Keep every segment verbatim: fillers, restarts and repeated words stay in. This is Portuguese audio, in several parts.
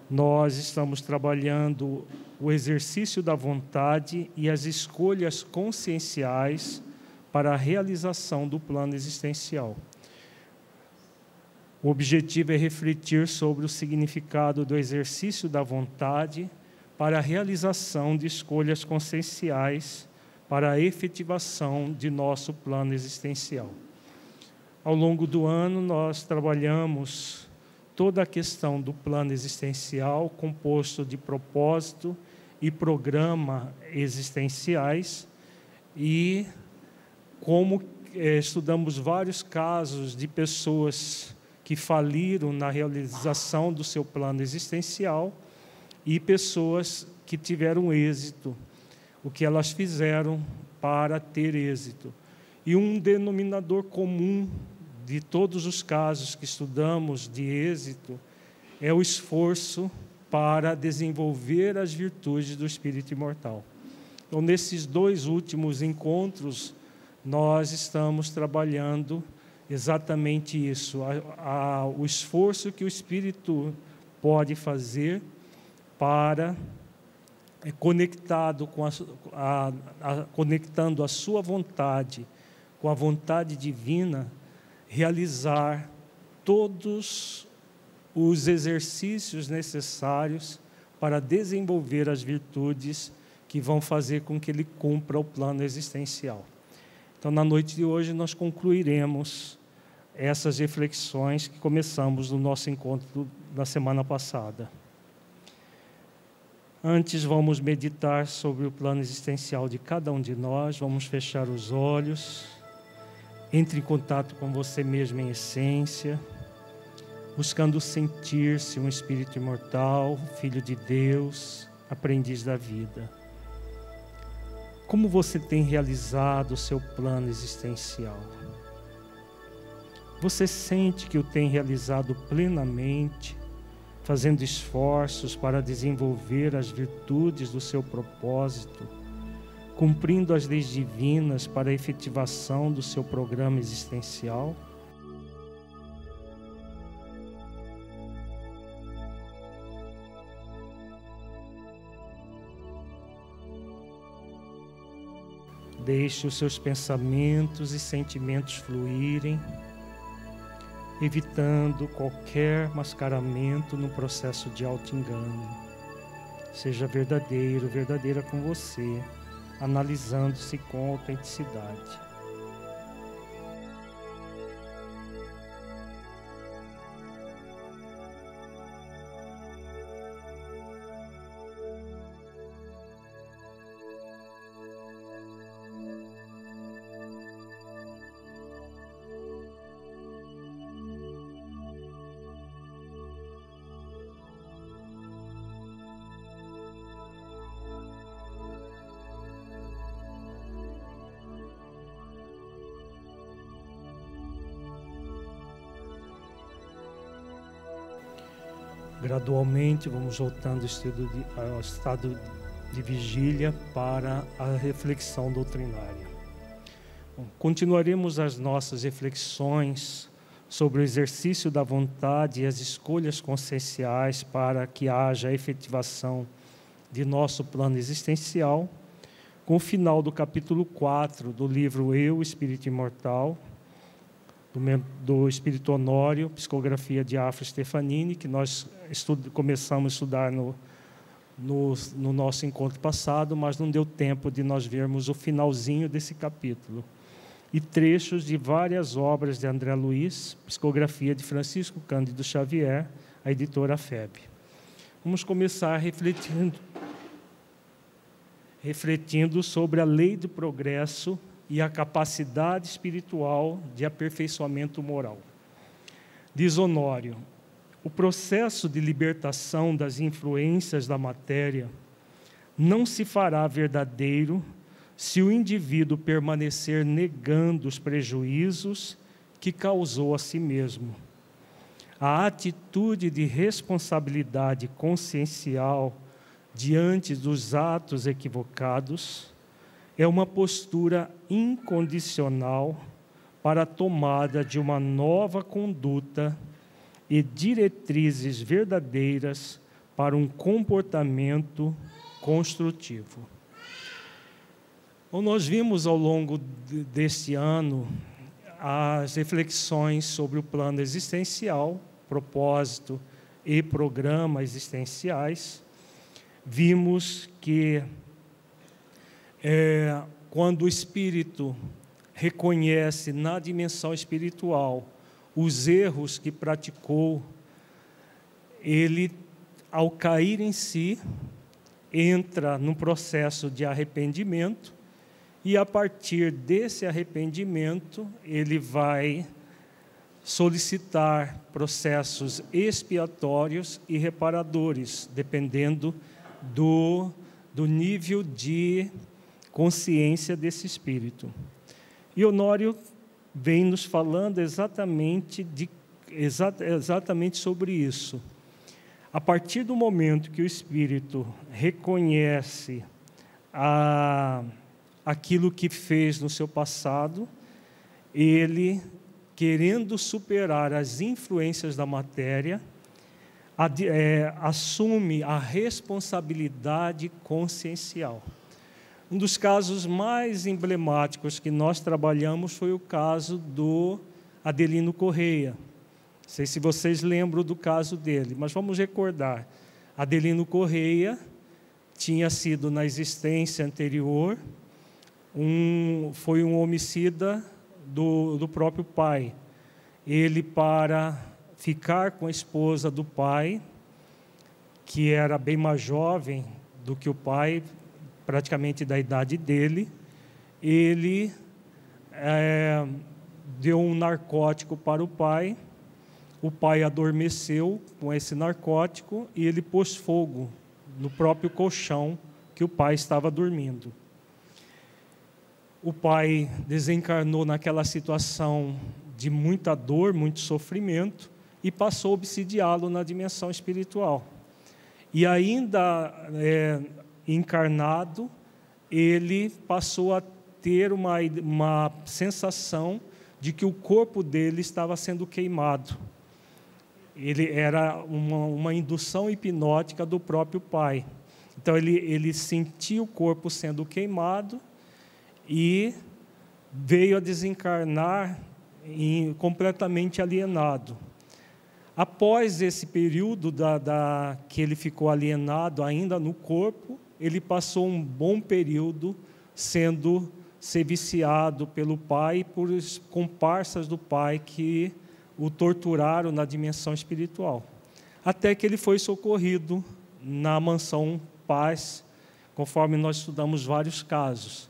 nós estamos trabalhando o exercício da vontade e as escolhas conscienciais para a realização do plano existencial. O objetivo é refletir sobre o significado do exercício da vontade para a realização de escolhas conscienciais para a efetivação de nosso plano existencial. Ao longo do ano, nós trabalhamos toda a questão do plano existencial, composto de propósito e programa existenciais, e como eh, estudamos vários casos de pessoas que faliram na realização do seu plano existencial e pessoas que tiveram êxito, o que elas fizeram para ter êxito. E um denominador comum de todos os casos que estudamos de êxito é o esforço para desenvolver as virtudes do espírito imortal. Então, nesses dois últimos encontros, nós estamos trabalhando exatamente isso, a, a, o esforço que o espírito pode fazer para, é, conectado com a, a, a, conectando a sua vontade com a vontade divina, realizar todos os exercícios necessários para desenvolver as virtudes que vão fazer com que ele cumpra o plano existencial. Então, na noite de hoje, nós concluiremos essas reflexões que começamos no nosso encontro da semana passada. Antes, vamos meditar sobre o plano existencial de cada um de nós. Vamos fechar os olhos. Entre em contato com você mesmo em essência, buscando sentir-se um espírito imortal, filho de Deus, aprendiz da vida. Como você tem realizado o seu plano existencial? Você sente que o tem realizado plenamente, fazendo esforços para desenvolver as virtudes do seu propósito, cumprindo as leis divinas para a efetivação do seu programa existencial? Deixe os seus pensamentos e sentimentos fluírem, evitando qualquer mascaramento no processo de auto-engano. Seja verdadeiro, verdadeira com você, analisando-se com autenticidade. Gradualmente, vamos voltando ao estado de, ao estado de vigília para a reflexão doutrinária. Bom, continuaremos as nossas reflexões sobre o exercício da vontade e as escolhas conscienciais para que haja a efetivação de nosso plano existencial, com o final do capítulo quatro do livro Eu, Espírito Imortal, do, do Espírito Honório, psicografia de Afra Stefanini, que nós estudo, começamos a estudar no, no, no nosso encontro passado, mas não deu tempo de nós vermos o finalzinho desse capítulo. E trechos de várias obras de André Luiz, psicografia de Francisco Cândido Xavier, a editora F E B. Vamos começar refletindo, refletindo sobre a lei do progresso e a capacidade espiritual de aperfeiçoamento moral. Diz Honório: o processo de libertação das influências da matéria não se fará verdadeiro se o indivíduo permanecer negando os prejuízos que causou a si mesmo. A atitude de responsabilidade consciencial diante dos atos equivocados é uma postura incondicional para a tomada de uma nova conduta e diretrizes verdadeiras para um comportamento construtivo. Então, nós vimos ao longo deste ano as reflexões sobre o plano existencial, propósito e programa existenciais. Vimos que é, quando o espírito reconhece na dimensão espiritual os erros que praticou, ele, ao cair em si, entra num processo de arrependimento, e a partir desse arrependimento, ele vai solicitar processos expiatórios e reparadores, dependendo do, do nível de consciência desse espírito. E Honório vem nos falando exatamente, de, exa, exatamente sobre isso. A partir do momento que o espírito reconhece a, aquilo que fez no seu passado, ele, querendo superar as influências da matéria, ad, é, assume a responsabilidade consciencial. Um dos casos mais emblemáticos que nós trabalhamos foi o caso do Adelino Correia. Não sei se vocês lembram do caso dele, mas vamos recordar. Adelino Correia tinha sido, na existência anterior, um, foi um homicida do, do próprio pai. Ele, para ficar com a esposa do pai, que era bem mais jovem do que o pai, praticamente da idade dele, ele é, deu um narcótico para o pai, o pai adormeceu com esse narcótico e ele pôs fogo no próprio colchão que o pai estava dormindo. O pai desencarnou naquela situação de muita dor, muito sofrimento, e passou a obsidiá-lo na dimensão espiritual. E ainda é, encarnado, ele passou a ter uma, uma sensação de que o corpo dele estava sendo queimado. Ele era uma, uma indução hipnótica do próprio pai. Então, ele, ele sentia o corpo sendo queimado e veio a desencarnar em, completamente alienado. Após esse período da, da, que ele ficou alienado ainda no corpo, ele passou um bom período sendo ser viciado pelo pai e por comparsas do pai que o torturaram na dimensão espiritual. Até que ele foi socorrido na mansão Paz, conforme nós estudamos vários casos.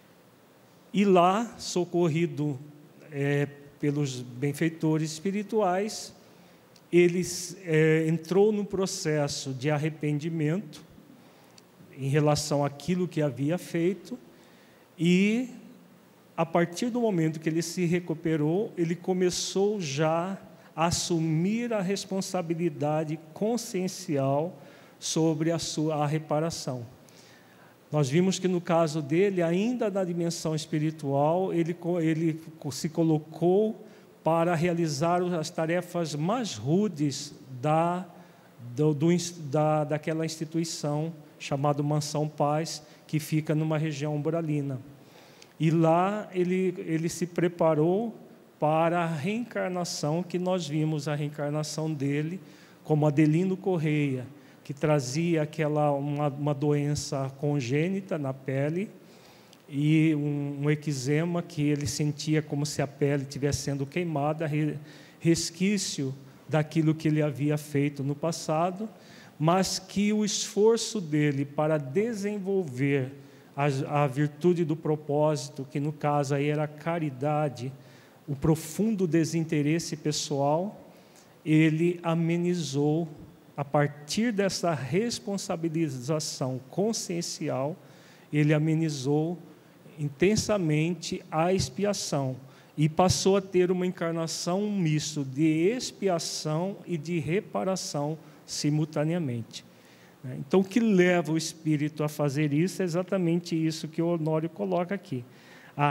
E lá, socorrido é, pelos benfeitores espirituais, ele é, entrou no processo de arrependimento em relação àquilo que havia feito, e a partir do momento que ele se recuperou, ele começou já a assumir a responsabilidade consciencial sobre a sua a reparação. Nós vimos que no caso dele, ainda na dimensão espiritual, ele, ele se colocou para realizar as tarefas mais rudes da, do, do, da, daquela instituição chamada Mansão Paz, que fica numa região umbralina. E lá ele, ele se preparou para a reencarnação, que nós vimos a reencarnação dele como Adelino Correia, que trazia aquela, uma, uma doença congênita na pele e um, um eczema que ele sentia como se a pele estivesse sendo queimada, resquício daquilo que ele havia feito no passado, mas que o esforço dele para desenvolver a, a virtude do propósito, que no caso aí era a caridade, o profundo desinteresse pessoal, ele amenizou, a partir dessa responsabilização consciencial, ele amenizou intensamente a expiação e passou a ter uma encarnação, um misto de expiação e de reparação simultaneamente. Então, o que leva o espírito a fazer isso é exatamente isso que o Honório coloca aqui. A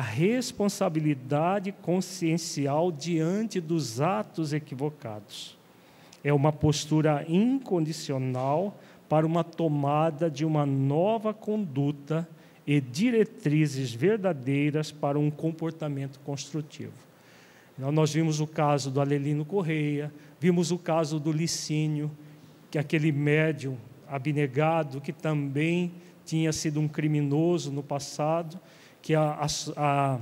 responsabilidade consciencial diante dos atos equivocados. é uma postura incondicional para uma tomada de uma nova conduta e diretrizes verdadeiras para um comportamento construtivo. Então, nós vimos o caso do Alelino Correia, vimos o caso do Licínio, que é aquele médium abnegado que também tinha sido um criminoso no passado, que a, a, a,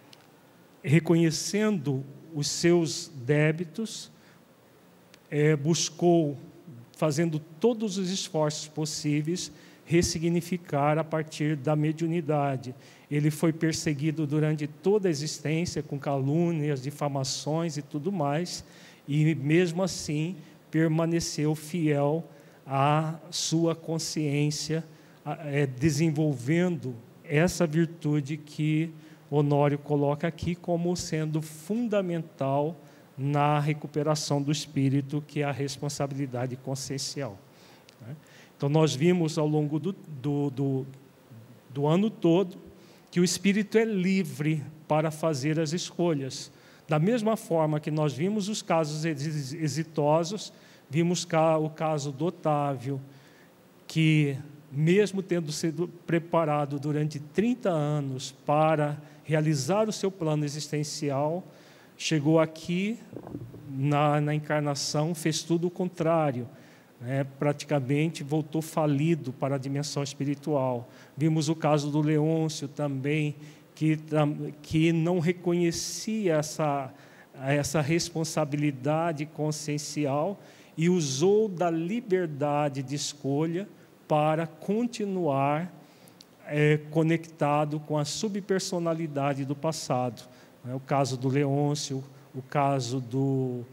reconhecendo os seus débitos, é, buscou, fazendo todos os esforços possíveis, ressignificar a partir da mediunidade. Ele foi perseguido durante toda a existência, com calúnias, difamações e tudo mais, e mesmo assim permaneceu fiel à sua consciência, é, desenvolvendo essa virtude que Honório coloca aqui como sendo fundamental na recuperação do espírito, que é a responsabilidade consciencial. Então, nós vimos ao longo do, do, do, do ano todo que o espírito é livre para fazer as escolhas. Da mesma forma que nós vimos os casos exitosos, vimos o caso do Otávio, que, mesmo tendo sido preparado durante trinta anos para realizar o seu plano existencial, chegou aqui na, na encarnação, fez tudo o contrário. É, praticamente voltou falido para a dimensão espiritual. Vimos o caso do Leôncio também, que, que não reconhecia essa, essa responsabilidade consciencial e usou da liberdade de escolha para continuar é, conectado com a subpersonalidade do passado. É, o caso do Leôncio, o caso do...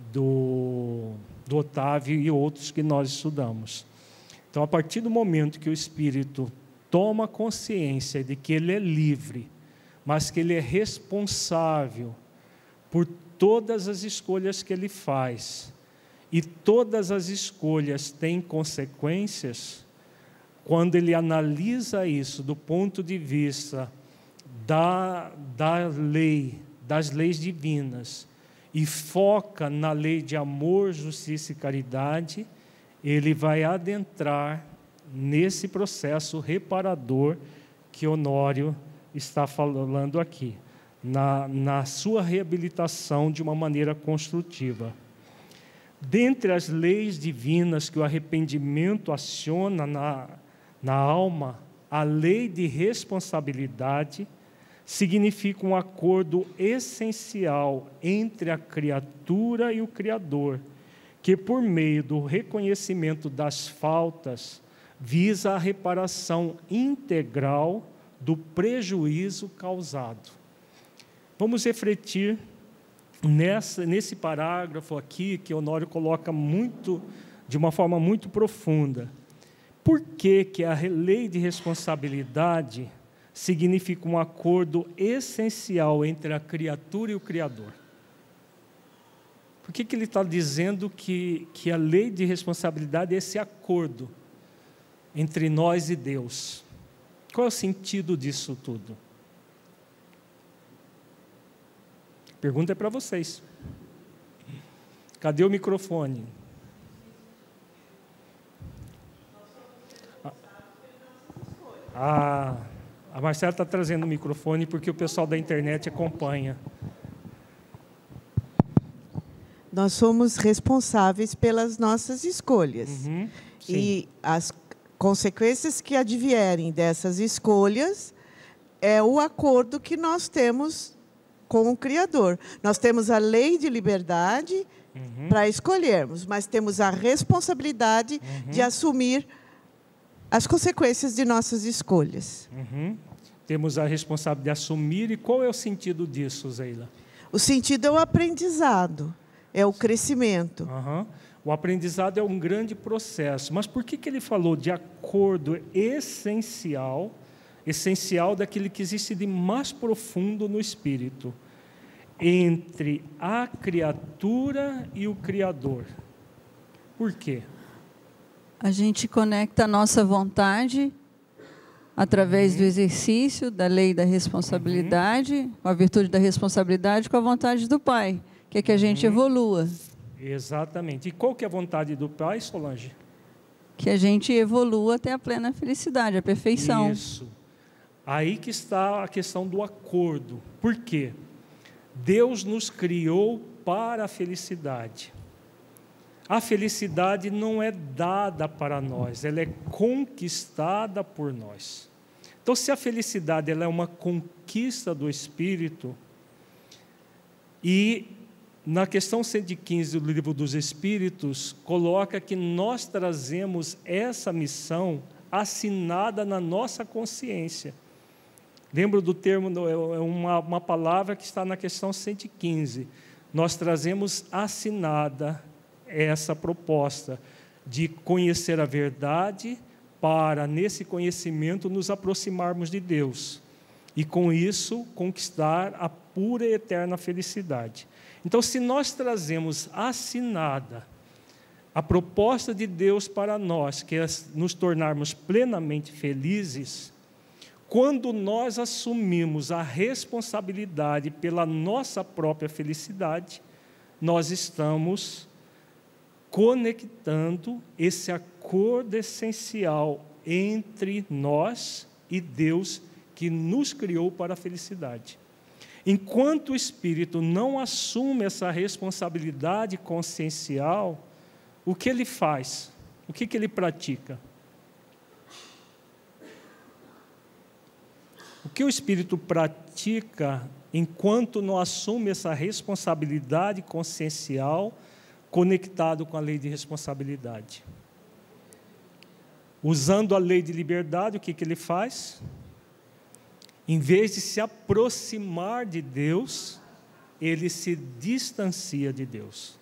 do do Otávio e outros que nós estudamos. Então, a partir do momento que o espírito toma consciência de que ele é livre, mas que ele é responsável por todas as escolhas que ele faz, e todas as escolhas têm consequências, quando ele analisa isso do ponto de vista da, da lei, das leis divinas, e foca na lei de amor, justiça e caridade, ele vai adentrar nesse processo reparador que Honório está falando aqui, na, na sua reabilitação de uma maneira construtiva. Dentre as leis divinas que o arrependimento aciona na, na alma, a lei de responsabilidade significa um acordo essencial entre a criatura e o Criador, que, por meio do reconhecimento das faltas, visa a reparação integral do prejuízo causado. Vamos refletir nessa, nesse parágrafo aqui, que Honório coloca muito, de uma forma muito profunda. Por que que a lei de responsabilidade significa um acordo essencial entre a criatura e o Criador? Por que que ele está dizendo que, que a lei de responsabilidade é esse acordo entre nós e Deus? Qual é o sentido disso tudo? A pergunta é para vocês. Cadê o microfone? Ah... A Marcela está trazendo o microfone porque o pessoal da internet acompanha. Nós somos responsáveis pelas nossas escolhas. Uhum, e as consequências que advierem dessas escolhas é o acordo que nós temos com o Criador. Nós temos a lei de liberdade uhum. para escolhermos, mas temos a responsabilidade uhum. de assumir as consequências de nossas escolhas. Uhum. Temos a responsabilidade de assumir. E qual é o sentido disso, Zeila? O sentido é o aprendizado, é o crescimento. Uhum. O aprendizado é um grande processo. Mas por que que ele falou de acordo essencial, essencial daquilo que existe de mais profundo no espírito, entre a criatura e o Criador? Por quê? A gente conecta a nossa vontade através uhum. do exercício da lei da responsabilidade, uhum. com a virtude da responsabilidade, com a vontade do Pai, que é que a gente uhum. evolua. Exatamente. E qual que é a vontade do Pai, Solange? Que a gente evolua até a plena felicidade, a perfeição. Isso. Aí que está a questão do acordo. Por quê? Deus nos criou para a felicidade. A felicidade não é dada para nós, ela é conquistada por nós. Então, se a felicidade ela é uma conquista do Espírito, e na questão cento e quinze do Livro dos Espíritos, coloca que nós trazemos essa missão assinada na nossa consciência. Lembro do termo, é uma, uma palavra que está na questão cento e quinze. Nós trazemos assinada essa proposta de conhecer a verdade para, nesse conhecimento, nos aproximarmos de Deus e, com isso, conquistar a pura e eterna felicidade. Então, se nós trazemos assinada a proposta de Deus para nós, que é nos tornarmos plenamente felizes, quando nós assumimos a responsabilidade pela nossa própria felicidade, nós estamos conectando esse acordo essencial entre nós e Deus, que nos criou para a felicidade. Enquanto o espírito não assume essa responsabilidade consciencial, o que ele faz? O que, que ele pratica? O que o espírito pratica enquanto não assume essa responsabilidade consciencial conectado com a lei de responsabilidade? Usando a lei de liberdade, o que, que ele faz? Em vez de se aproximar de Deus, ele se distancia de Deus.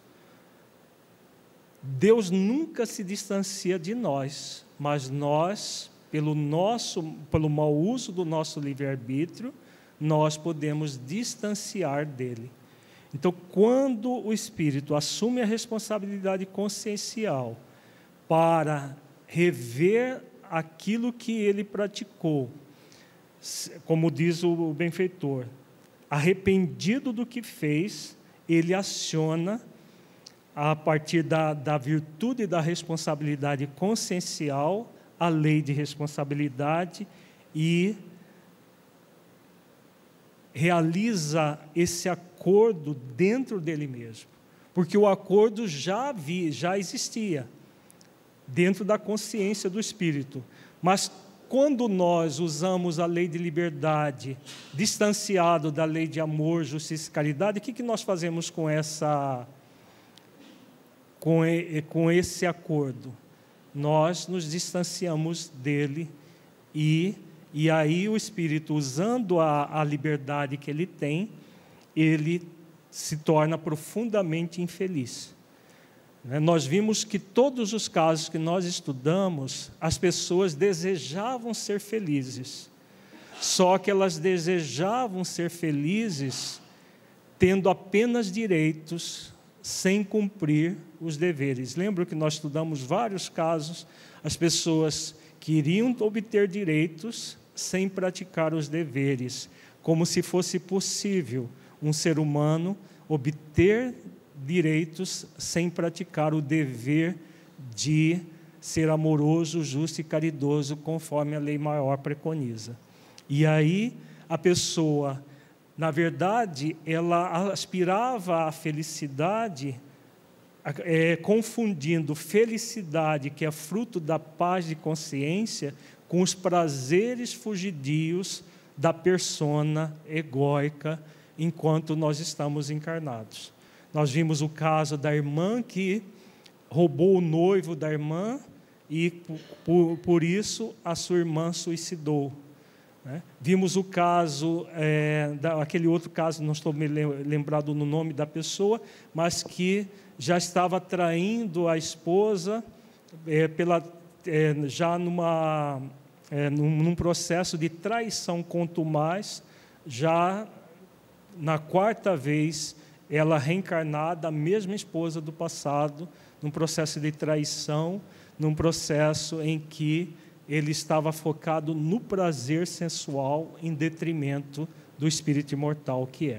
Deus nunca se distancia de nós, mas nós, pelo, nosso, pelo mau uso do nosso livre-arbítrio, nós podemos distanciar dele. Então, quando o espírito assume a responsabilidade consciencial para rever aquilo que ele praticou, como diz o benfeitor, arrependido do que fez, ele aciona, a partir da, da virtude e da responsabilidade consciencial, a lei de responsabilidade e realiza esse acordo dentro dele mesmo, porque o acordo já havia, já existia dentro da consciência do espírito, mas quando nós usamos a lei de liberdade distanciado da lei de amor, justiça e caridade, o que, que nós fazemos com essa, com, com esse acordo? Nós nos distanciamos dele e E aí o espírito, usando a, a liberdade que ele tem, ele se torna profundamente infeliz. Né? Nós vimos que todos os casos que nós estudamos, as pessoas desejavam ser felizes. Só que elas desejavam ser felizes tendo apenas direitos, sem cumprir os deveres. Lembra que nós estudamos vários casos, as pessoas queriam obter direitos sem praticar os deveres, como se fosse possível um ser humano obter direitos sem praticar o dever de ser amoroso, justo e caridoso, conforme a lei maior preconiza. E aí a pessoa, na verdade, ela aspirava à felicidade, é, confundindo felicidade, que é fruto da paz de consciência, com os prazeres fugidios da persona egóica enquanto nós estamos encarnados. Nós vimos o caso da irmã que roubou o noivo da irmã e, por, por isso, a sua irmã suicidou. Né? Vimos o caso, é, da, aquele outro caso, não estou me lembrado no nome da pessoa, mas que já estava traindo a esposa, é, pela, é, já numa, é, num, num processo de traição contumaz, já na quarta vez, ela reencarnada, a mesma esposa do passado, num processo de traição, num processo em que ele estava focado no prazer sensual em detrimento do espírito imortal que é.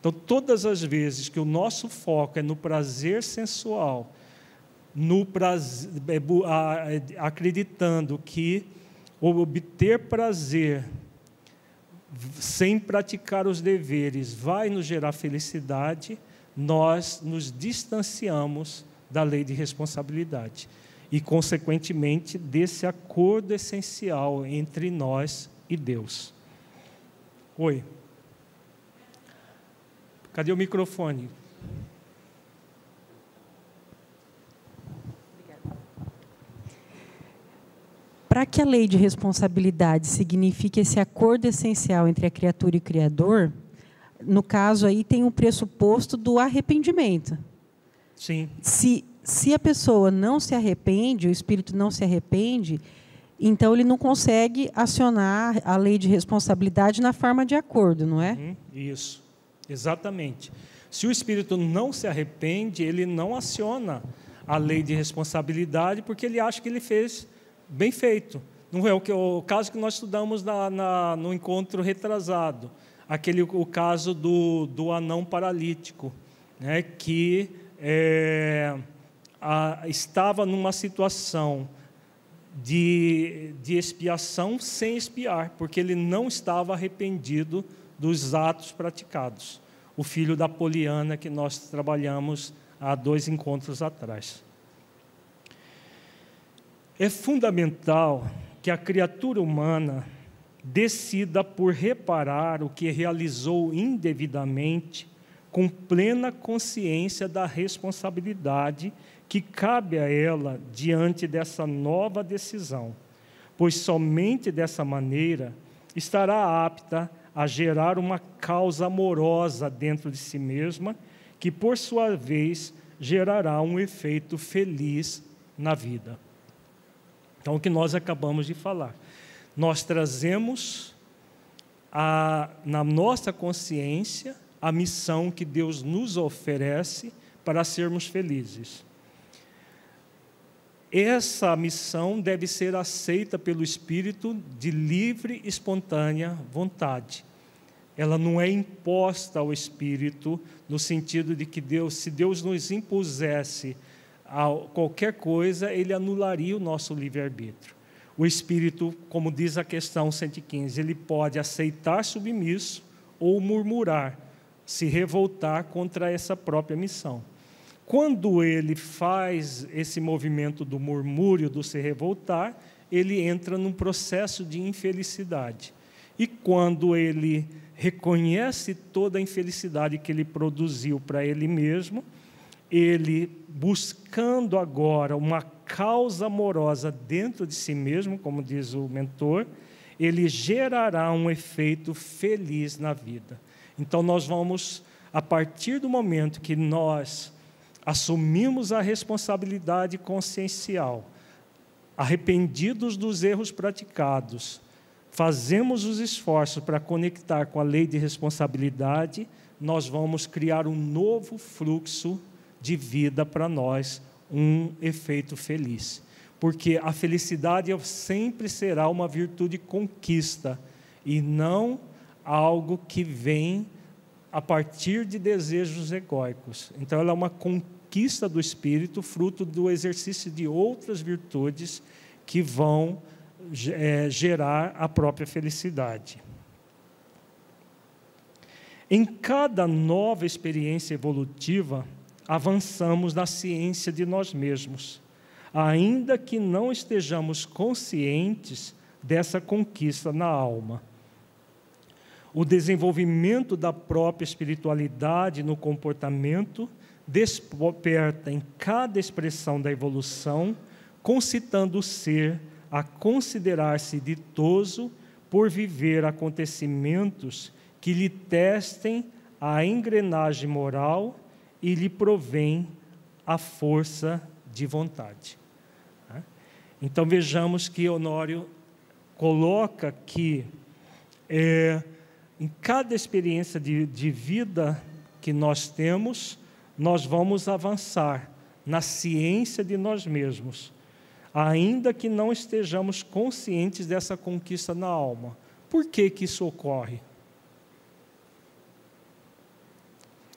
Então, todas as vezes que o nosso foco é no prazer sensual, no prazer, acreditando que obter prazer sem praticar os deveres vai nos gerar felicidade, nós nos distanciamos da lei de responsabilidade e, consequentemente, desse acordo essencial entre nós e Deus. Oi. Cadê o microfone? Para que a lei de responsabilidade signifique esse acordo essencial entre a criatura e o Criador, no caso aí tem o pressuposto do arrependimento. Sim. Se, se a pessoa não se arrepende, o espírito não se arrepende, então ele não consegue acionar a lei de responsabilidade na forma de acordo, não é? Uhum, isso, exatamente. Se o espírito não se arrepende, ele não aciona a lei de responsabilidade porque ele acha que ele fez bem feito. Não é o, que, o caso que nós estudamos na, na, no encontro retrasado, aquele, o caso do, do anão paralítico, né, que é, a, estava numa situação de, de expiação sem expiar, porque ele não estava arrependido dos atos praticados. O filho da Poliana, que nós trabalhamos há dois encontros atrás. É fundamental que a criatura humana decida por reparar o que realizou indevidamente, com plena consciência da responsabilidade que cabe a ela diante dessa nova decisão, pois somente dessa maneira estará apta a gerar uma causa amorosa dentro de si mesma, que, por sua vez, gerará um efeito feliz na vida. Então, o que nós acabamos de falar, nós trazemos a, na nossa consciência a missão que Deus nos oferece para sermos felizes. Essa missão deve ser aceita pelo Espírito de livre e espontânea vontade. Ela não é imposta ao Espírito no sentido de que Deus, se Deus nos impusesse a qualquer coisa, ele anularia o nosso livre-arbítrio. O Espírito, como diz a questão cento e quinze, ele pode aceitar submisso ou murmurar, se revoltar contra essa própria missão. Quando ele faz esse movimento do murmúrio, do se revoltar, ele entra num processo de infelicidade. E quando ele reconhece toda a infelicidade que ele produziu para ele mesmo, ele, buscando agora uma causa amorosa dentro de si mesmo, como diz o mentor, ele gerará um efeito feliz na vida. Então, nós vamos, a partir do momento que nós assumimos a responsabilidade consciencial, arrependidos dos erros praticados, fazemos os esforços para conectar com a lei de responsabilidade, nós vamos criar um novo fluxo de vida para nós, um efeito feliz. Porque a felicidade sempre será uma virtude conquista e não algo que vem a partir de desejos egóicos. Então, ela é uma conquista do espírito, fruto do exercício de outras virtudes que vão é, gerar a própria felicidade. Em cada nova experiência evolutiva, avançamos na ciência de nós mesmos, ainda que não estejamos conscientes dessa conquista na alma. O desenvolvimento da própria espiritualidade no comportamento desperta em cada expressão da evolução, concitando o ser a considerar-se ditoso por viver acontecimentos que lhe testem a engrenagem moral e lhe provém a força de vontade. Então, vejamos que Honório coloca que é, em cada experiência de, de vida que nós temos, nós vamos avançar na ciência de nós mesmos, ainda que não estejamos conscientes dessa conquista na alma. Por que que isso ocorre?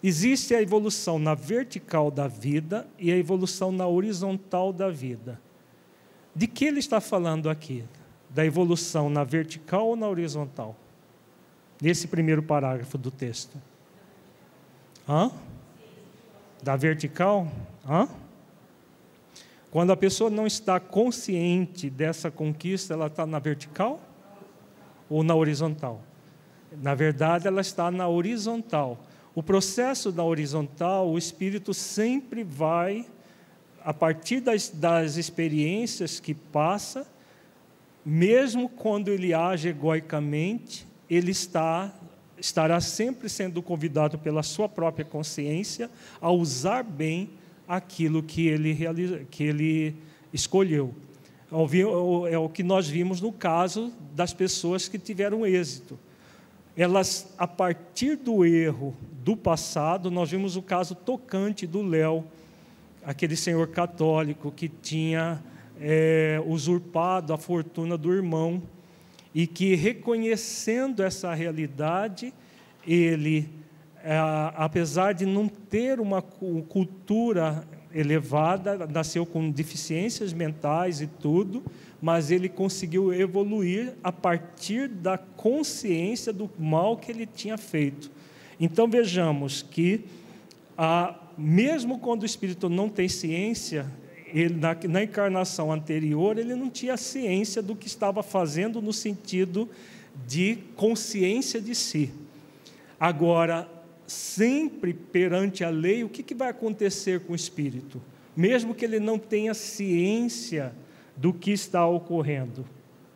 Existe a evolução na vertical da vida e a evolução na horizontal da vida. De que ele está falando aqui? Da evolução na vertical ou na horizontal? Nesse primeiro parágrafo do texto. Hã? Da vertical? Hã? Quando a pessoa não está consciente dessa conquista, ela está na vertical ou na horizontal? Na verdade, ela está na horizontal. O processo da horizontal, o espírito sempre vai, a partir das, das experiências que passa, mesmo quando ele age egoicamente, ele está, estará sempre sendo convidado pela sua própria consciência a usar bem aquilo que ele, realiza, que ele escolheu. É o que nós vimos no caso das pessoas que tiveram êxito. Elas, a partir do erro do passado, nós vimos o caso tocante do Léo, aquele senhor católico que tinha é, usurpado a fortuna do irmão, e que, reconhecendo essa realidade, ele, é, apesar de não ter uma cultura elevada, nasceu com deficiências mentais e tudo, mas ele conseguiu evoluir a partir da consciência do mal que ele tinha feito. Então, vejamos que, ah, mesmo quando o espírito não tem ciência, ele, na, na encarnação anterior, ele não tinha ciência do que estava fazendo no sentido de consciência de si. Agora, sempre perante a lei, o que, que vai acontecer com o espírito? Mesmo que ele não tenha ciência do que está ocorrendo.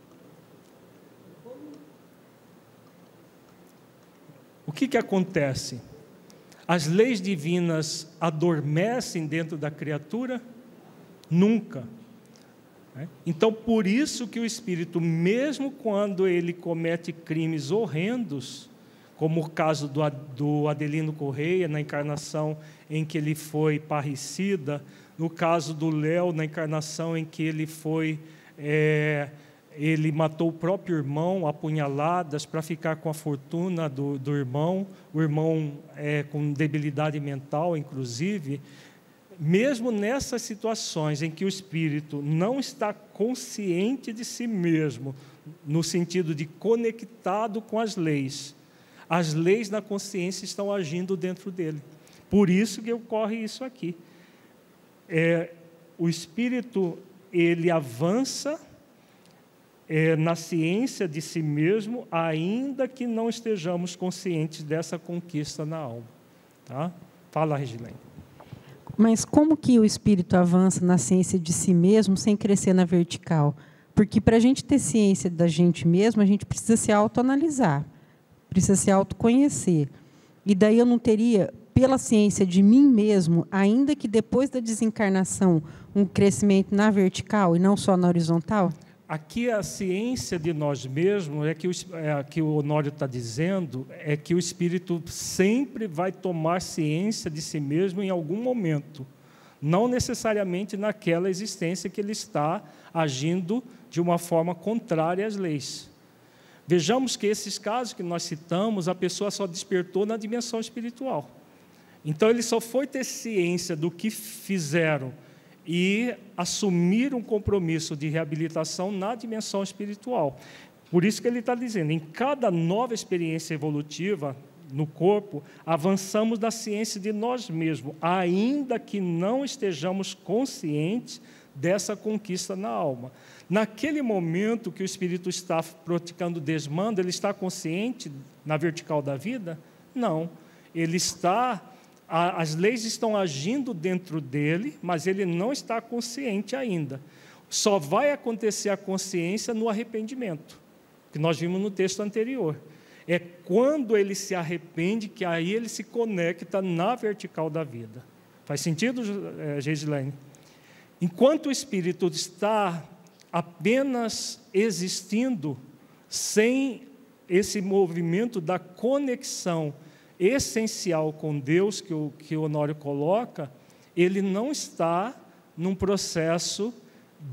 O que, que acontece? As leis divinas adormecem dentro da criatura? Nunca. Então, por isso que o espírito, mesmo quando ele comete crimes horrendos, como o caso do, do Adelino Correia, na encarnação em que ele foi parricida, no caso do Léo, na encarnação em que ele foi, é, ele matou o próprio irmão, apunhaladas, para ficar com a fortuna do, do irmão, o irmão é, com debilidade mental, inclusive. Mesmo nessas situações em que o espírito não está consciente de si mesmo, no sentido de conectado com as leis, as leis na consciência estão agindo dentro dele. Por isso que ocorre isso aqui. É, o espírito, ele avança é, na ciência de si mesmo, ainda que não estejamos conscientes dessa conquista na alma. Tá? Fala, Regilene. Mas como que o espírito avança na ciência de si mesmo sem crescer na vertical? Porque para a gente ter ciência da gente mesmo, a gente precisa se autoanalisar, precisa se autoconhecer. E daí eu não teria, pela ciência de mim mesmo, ainda que depois da desencarnação, um crescimento na vertical e não só na horizontal? Aqui a ciência de nós mesmos, é que o, é, que o Honório está dizendo, é que o espírito sempre vai tomar ciência de si mesmo em algum momento, não necessariamente naquela existência que ele está agindo de uma forma contrária às leis. Vejamos que esses casos que nós citamos, a pessoa só despertou na dimensão espiritual. Então, ele só foi ter ciência do que fizeram e assumir um compromisso de reabilitação na dimensão espiritual. Por isso que ele está dizendo, em cada nova experiência evolutiva no corpo, avançamos na ciência de nós mesmos, ainda que não estejamos conscientes dessa conquista na alma. Naquele momento que o espírito está praticando desmando, ele está consciente na vertical da vida? Não. Ele está... As leis estão agindo dentro dele, mas ele não está consciente ainda. Só vai acontecer a consciência no arrependimento, que nós vimos no texto anterior. É quando ele se arrepende que aí ele se conecta na vertical da vida. Faz sentido, Geislene? Enquanto o espírito está apenas existindo, sem esse movimento da conexão essencial com Deus que o, que o Honório coloca, ele não está num processo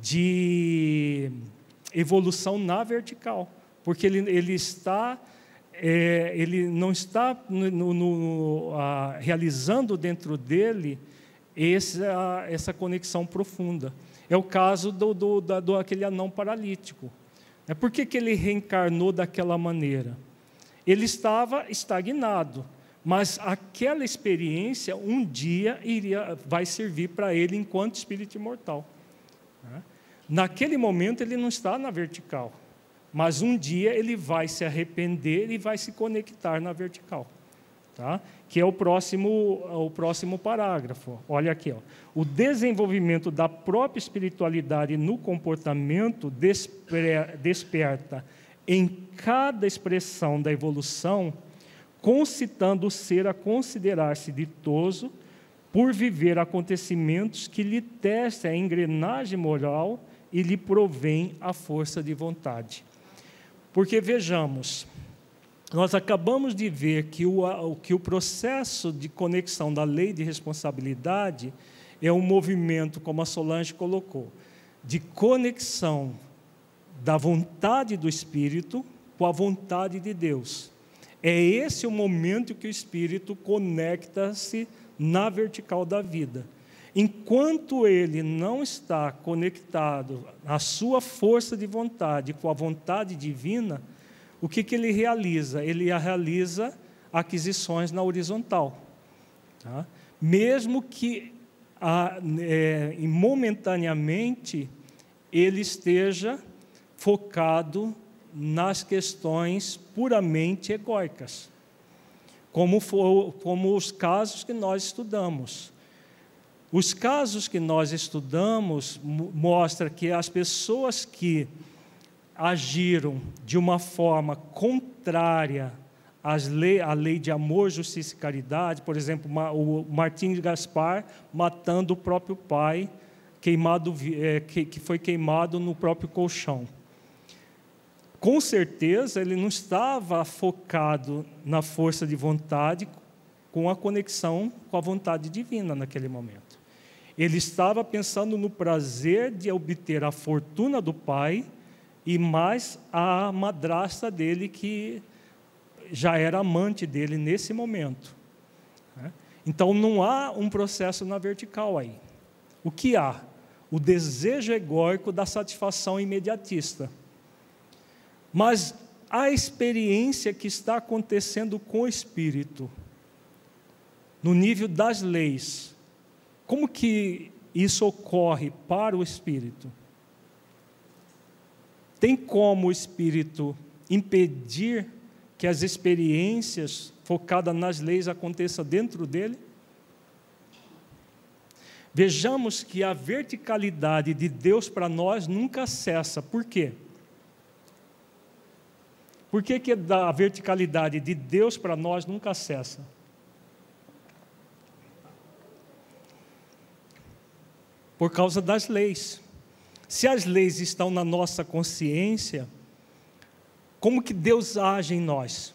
de evolução na vertical, porque ele, ele está é, ele não está no, no, no, a, realizando dentro dele essa, essa conexão profunda. É o caso do, do, da, do aquele anão paralítico. É por que que ele reencarnou daquela maneira? Ele estava estagnado, mas aquela experiência um dia iria, vai servir para ele enquanto espírito imortal. Naquele momento ele não está na vertical, mas um dia ele vai se arrepender e vai se conectar na vertical, tá? Que é o próximo, o próximo parágrafo. Olha aqui, ó. O desenvolvimento da própria espiritualidade no comportamento desperta em cada expressão da evolução, concitando o ser a considerar-se ditoso por viver acontecimentos que lhe testem a engrenagem moral e lhe provém a força de vontade. Porque, vejamos, nós acabamos de ver que o, que o processo de conexão da lei de responsabilidade é um movimento, como a Solange colocou, de conexão da vontade do Espírito com a vontade de Deus. É esse o momento que o Espírito conecta-se na vertical da vida. Enquanto ele não está conectado à sua força de vontade com a vontade divina, o que, que ele realiza? Ele realiza aquisições na horizontal. Tá? Mesmo que a, é, momentaneamente ele esteja focado nas questões puramente egóicas, como, for, como os casos que nós estudamos. Os casos que nós estudamos mostram que as pessoas que agiram de uma forma contrária às lei, à lei de amor, justiça e caridade, por exemplo, o Martim Gaspar matando o próprio pai, queimado, é, que, que foi queimado no próprio colchão. Com certeza, ele não estava focado na força de vontade com a conexão com a vontade divina naquele momento. Ele estava pensando no prazer de obter a fortuna do pai e mais a madrasta dele, que já era amante dele nesse momento. Então, não há um processo na vertical aí. O que há? O desejo egóico da satisfação imediatista. Mas a experiência que está acontecendo com o Espírito, no nível das leis, como que isso ocorre para o Espírito? Tem como o Espírito impedir que as experiências focadas nas leis aconteçam dentro dele? Vejamos que a verticalidade de Deus para nós nunca cessa. Por quê? Por que que a verticalidade de Deus para nós nunca cessa? Por causa das leis. Se as leis estão na nossa consciência, como que Deus age em nós?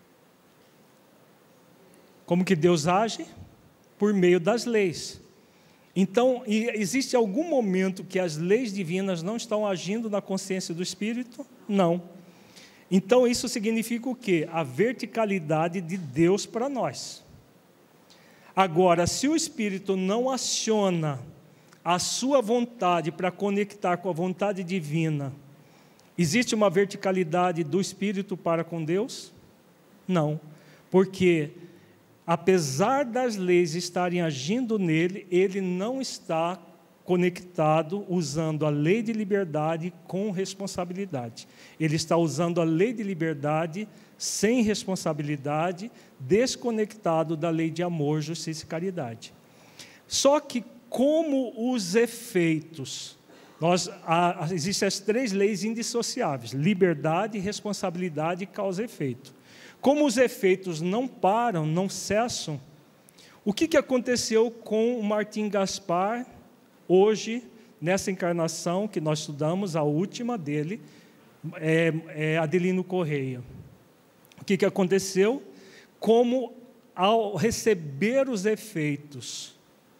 Como que Deus age? Por meio das leis. Então, existe algum momento que as leis divinas não estão agindo na consciência do Espírito? Não. Então, isso significa o quê? A verticalidade de Deus para nós. Agora, se o Espírito não aciona a sua vontade para conectar com a vontade divina, existe uma verticalidade do Espírito para com Deus? Não, porque apesar das leis estarem agindo nele, ele não está conectado usando a lei de liberdade com responsabilidade. Ele está usando a lei de liberdade sem responsabilidade, desconectado da lei de amor, justiça e caridade. Só que como os efeitos, nós, há, existem as três leis indissociáveis: liberdade, responsabilidade e causa e efeito. Como os efeitos não param, não cessam, o que, que aconteceu com o Martim Gaspar, hoje, nessa encarnação que nós estudamos, a última dele, é, é Adelino Correia? O que, que aconteceu? Como, ao receber os efeitos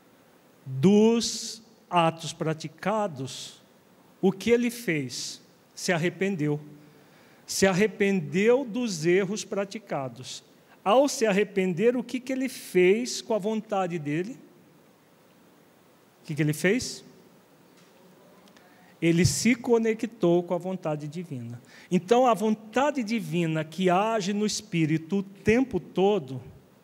dos atos praticados, o que ele fez? Se arrependeu. se arrependeu dos erros praticados. Ao se arrepender, o que, que ele fez com a vontade dele? O que, que ele fez? Ele se conectou com a vontade divina. Então, a vontade divina que age no Espírito o tempo todo,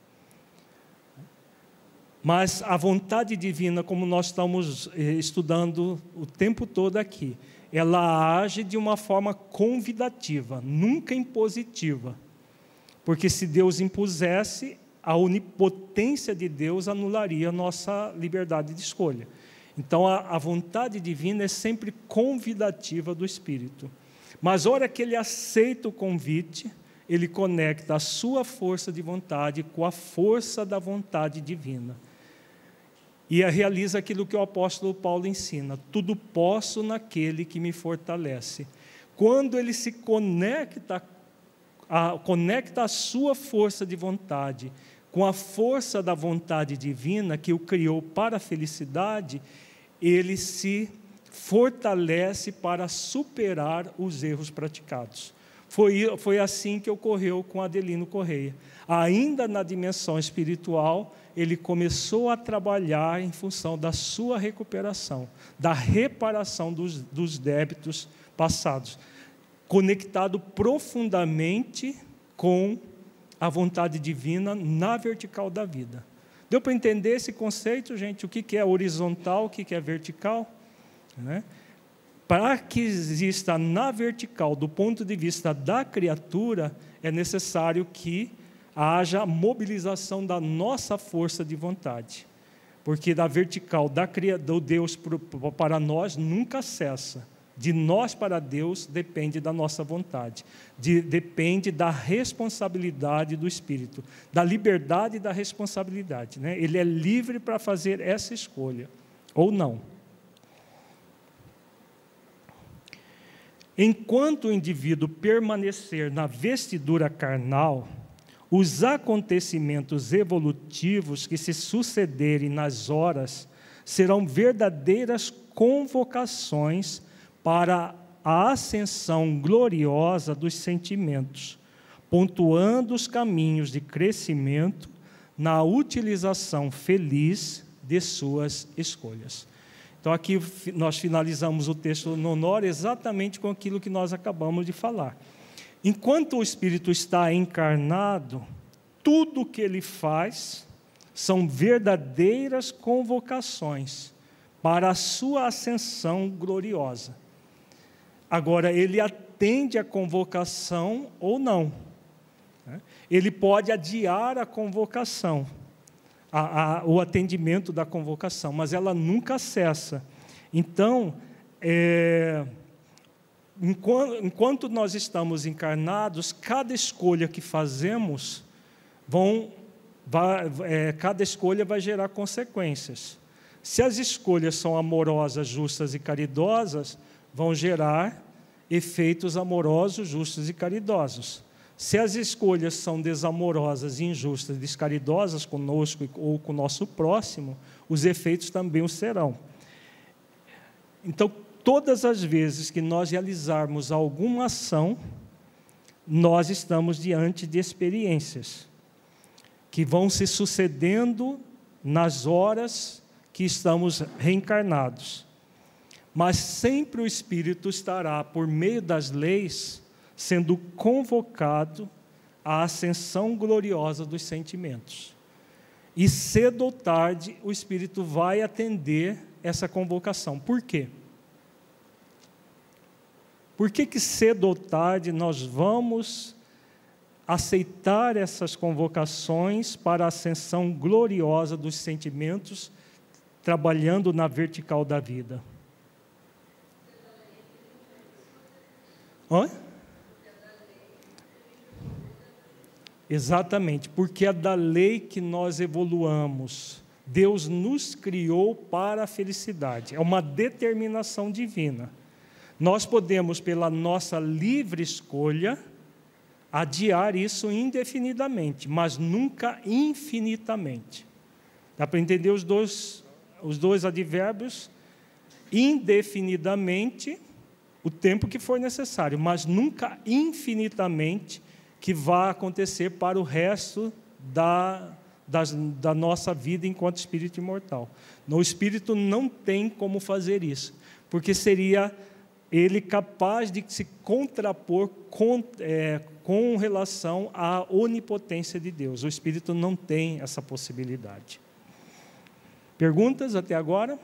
mas a vontade divina, como nós estamos estudando o tempo todo aqui, ela age de uma forma convidativa, nunca impositiva. Porque se Deus impusesse, a onipotência de Deus anularia a nossa liberdade de escolha. Então, a, a vontade divina é sempre convidativa do Espírito. Mas, a hora que ele aceita o convite, ele conecta a sua força de vontade com a força da vontade divina. E realiza aquilo que o apóstolo Paulo ensina: tudo posso naquele que me fortalece. Quando ele se conecta a, conecta a sua força de vontade com a força da vontade divina que o criou para a felicidade, ele se fortalece para superar os erros praticados. Foi, foi assim que ocorreu com Adelino Correia. Ainda na dimensão espiritual, ele começou a trabalhar em função da sua recuperação, da reparação dos, dos débitos passados, conectado profundamente com a vontade divina na vertical da vida. Deu para entender esse conceito, gente? O que é horizontal, o que é vertical? Né? Para que exista na vertical, do ponto de vista da criatura, é necessário que haja mobilização da nossa força de vontade. Porque da vertical da, do Deus para nós nunca cessa. De nós para Deus depende da nossa vontade, de, depende da responsabilidade do Espírito, da liberdade e da responsabilidade. Né? Ele é livre para fazer essa escolha, ou não. Enquanto o indivíduo permanecer na vestidura carnal, os acontecimentos evolutivos que se sucederem nas horas serão verdadeiras convocações para a ascensão gloriosa dos sentimentos, pontuando os caminhos de crescimento na utilização feliz de suas escolhas. Então, aqui nós finalizamos o texto no Honor exatamente com aquilo que nós acabamos de falar. Enquanto o Espírito está encarnado, tudo o que ele faz são verdadeiras convocações para a sua ascensão gloriosa. Agora, ele atende a convocação ou não. Ele pode adiar a convocação, a, a, o atendimento da convocação, mas ela nunca cessa. Então, é, enquanto, enquanto nós estamos encarnados, cada escolha que fazemos, vão, vai, é, cada escolha vai gerar consequências. Se as escolhas são amorosas, justas e caridosas, vão gerar efeitos amorosos, justos e caridosos. Se as escolhas são desamorosas, injustas e descaridosas conosco ou com o nosso próximo, os efeitos também o serão. Então, todas as vezes que nós realizarmos alguma ação, nós estamos diante de experiências que vão se sucedendo nas horas que estamos reencarnados. Mas sempre o Espírito estará, por meio das leis, sendo convocado à ascensão gloriosa dos sentimentos. E cedo ou tarde, o Espírito vai atender essa convocação. Por quê? Por que que cedo ou tarde nós vamos aceitar essas convocações para a ascensão gloriosa dos sentimentos, trabalhando na vertical da vida? Oi? Exatamente, porque é da lei que nós evoluamos. Deus nos criou para a felicidade, é uma determinação divina. Nós podemos, pela nossa livre escolha, adiar isso indefinidamente, mas nunca infinitamente. Dá para entender os dois, os dois advérbios? Indefinidamente o tempo que for necessário, mas nunca infinitamente que vá acontecer para o resto da, da, da nossa vida enquanto espírito imortal. O espírito não tem como fazer isso, porque seria ele capaz de se contrapor com, é, com relação à onipotência de Deus. O espírito não tem essa possibilidade. Perguntas até agora?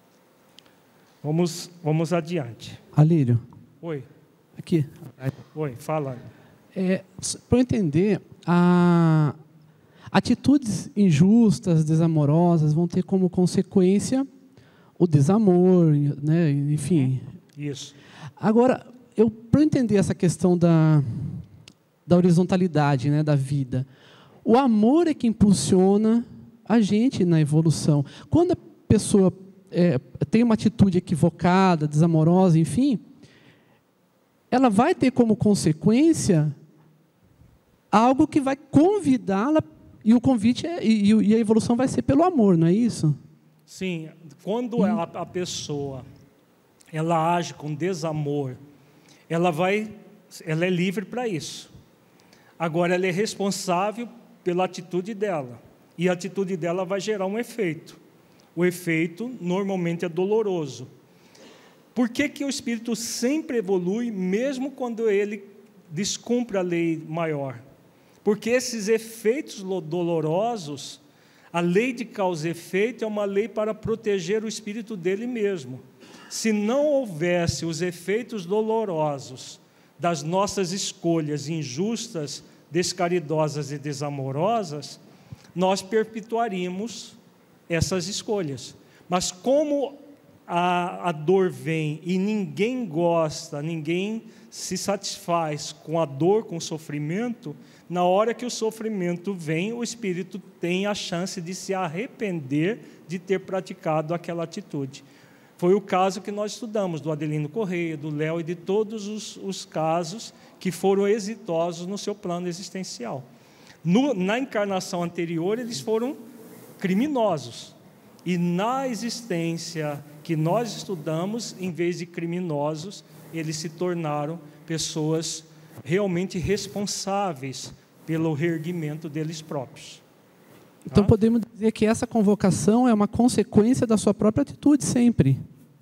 Vamos, vamos adiante. Alírio. Oi. Aqui. Oi, fala. É, para eu entender, a, atitudes injustas, desamorosas, vão ter como consequência o desamor, né? Enfim. Isso. Agora, eu, para eu entender essa questão da, da horizontalidade, né, da vida, o amor é que impulsiona a gente na evolução. Quando a pessoa é, tem uma atitude equivocada, desamorosa, enfim, ela vai ter como consequência algo que vai convidá-la, e o convite é, e, e a evolução vai ser pelo amor, não é isso? Sim, quando hum. a, a pessoa ela age com desamor, ela vai, ela é livre para isso. Agora, ela é responsável pela atitude dela, e a atitude dela vai gerar um efeito. O efeito normalmente é doloroso. Por que que o espírito sempre evolui, mesmo quando ele descumpre a lei maior? Porque esses efeitos dolorosos, a lei de causa e efeito é uma lei para proteger o espírito dele mesmo. Se não houvesse os efeitos dolorosos das nossas escolhas injustas, descaridosas e desamorosas, nós perpetuaríamos essas escolhas. Mas como a, a dor vem e ninguém gosta, ninguém se satisfaz com a dor, com o sofrimento, na hora que o sofrimento vem, o espírito tem a chance de se arrepender de ter praticado aquela atitude. Foi o caso que nós estudamos, do Adelino Correia, do Léo e de todos os, os casos que foram exitosos no seu plano existencial. No, na encarnação anterior, eles foram criminosos. E na existência que nós estudamos, em vez de criminosos, eles se tornaram pessoas realmente responsáveis pelo reerguimento deles próprios. Então, tá? podemos dizer que essa convocação é uma consequência da sua própria atitude sempre.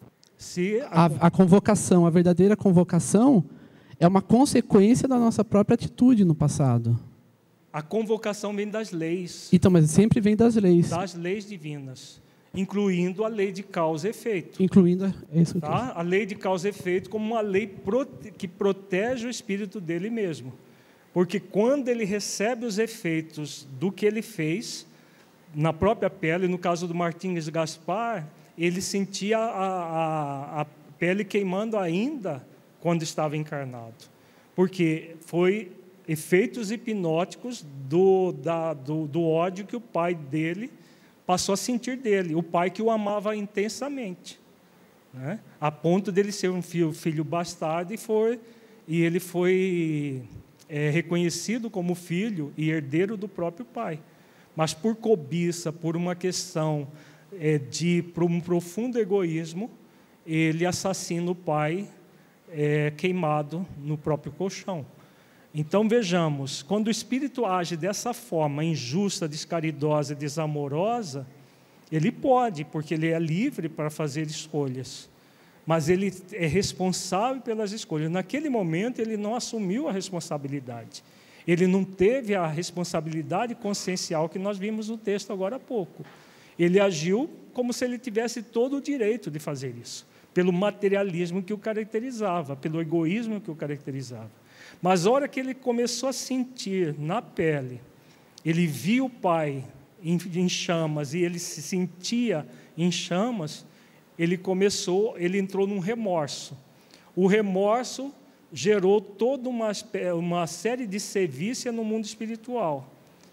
Se a... A, a convocação, a verdadeira convocação, é uma consequência da nossa própria atitude no passado. A convocação vem das leis. Então, mas sempre vem das leis. Das leis divinas, incluindo a lei de causa e efeito. Incluindo é isso. Tá? A lei de causa e efeito como uma lei prote... que protege o espírito dele mesmo. Porque quando ele recebe os efeitos do que ele fez, na própria pele, no caso do Martins Gaspar, ele sentia a, a, a pele queimando ainda quando estava encarnado. Porque foi efeitos hipnóticos do, da, do, do ódio que o pai dele passou a sentir dele, o pai que o amava intensamente, né? A ponto dele ser um filho, filho bastardo, e, foi, e ele foi é, reconhecido como filho e herdeiro do próprio pai. Mas por cobiça, por uma questão é, de por um profundo egoísmo, ele assassina o pai é, queimado no próprio colchão. Então, vejamos, quando o espírito age dessa forma, injusta, descaridosa, desamorosa, ele pode, porque ele é livre para fazer escolhas, mas ele é responsável pelas escolhas. Naquele momento, ele não assumiu a responsabilidade. Ele não teve a responsabilidade consciencial que nós vimos no texto agora há pouco. Ele agiu como se ele tivesse todo o direito de fazer isso, pelo materialismo que o caracterizava, pelo egoísmo que o caracterizava. Mas a hora que ele começou a sentir na pele, ele viu o pai em, em chamas e ele se sentia em chamas, ele começou, ele entrou num remorso. O remorso gerou toda uma, uma série de sevícia no mundo espiritual.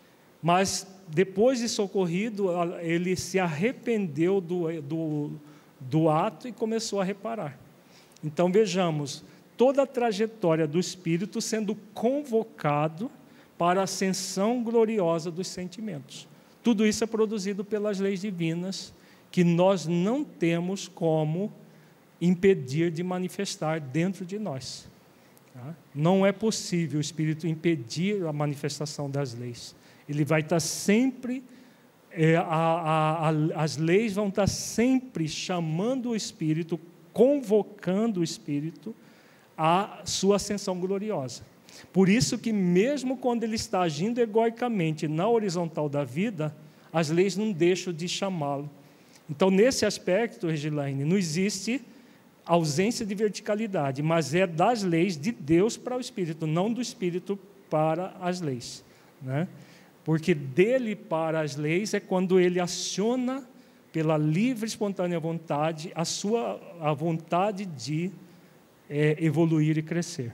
Mas, depois disso ocorrido, ele se arrependeu do, do, do ato e começou a reparar. Então, vejamos, toda a trajetória do espírito sendo convocado para a ascensão gloriosa dos sentimentos. Tudo isso é produzido pelas leis divinas, que nós não temos como impedir de manifestar dentro de nós. Tá? Não é possível o Espírito impedir a manifestação das leis. Ele vai estar sempre, é, a, a, a, as leis vão estar sempre chamando o Espírito, convocando o Espírito à sua ascensão gloriosa. Por isso que mesmo quando ele está agindo egoicamente na horizontal da vida, as leis não deixam de chamá-lo. Então, nesse aspecto, Regilaine, não existe ausência de verticalidade, mas é das leis de Deus para o Espírito, não do Espírito para as leis, né? Porque dele para as leis é quando ele aciona pela livre e espontânea vontade a sua a vontade de é, evoluir e crescer.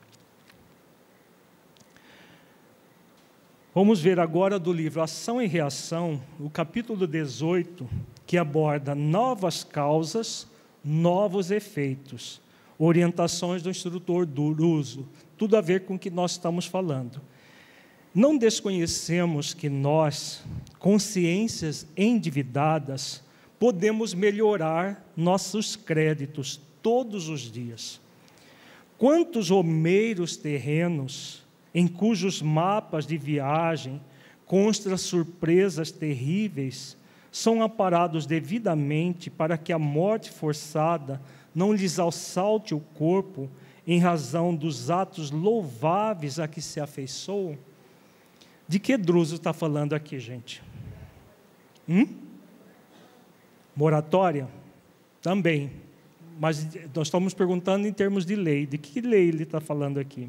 Vamos ver agora do livro Ação e Reação, o capítulo dezoito, que aborda novas causas, novos efeitos, orientações do instrutor Druso, tudo a ver com o que nós estamos falando. Não desconhecemos que nós, consciências endividadas, podemos melhorar nossos créditos todos os dias. Quantos homeiros terrenos, em cujos mapas de viagem constam surpresas terríveis, são aparados devidamente para que a morte forçada não lhes assalte o corpo em razão dos atos louváveis a que se afeiçoam? De que Druso está falando aqui, gente? Hum? Moratória? Também. Mas nós estamos perguntando em termos de lei. De que lei ele está falando aqui?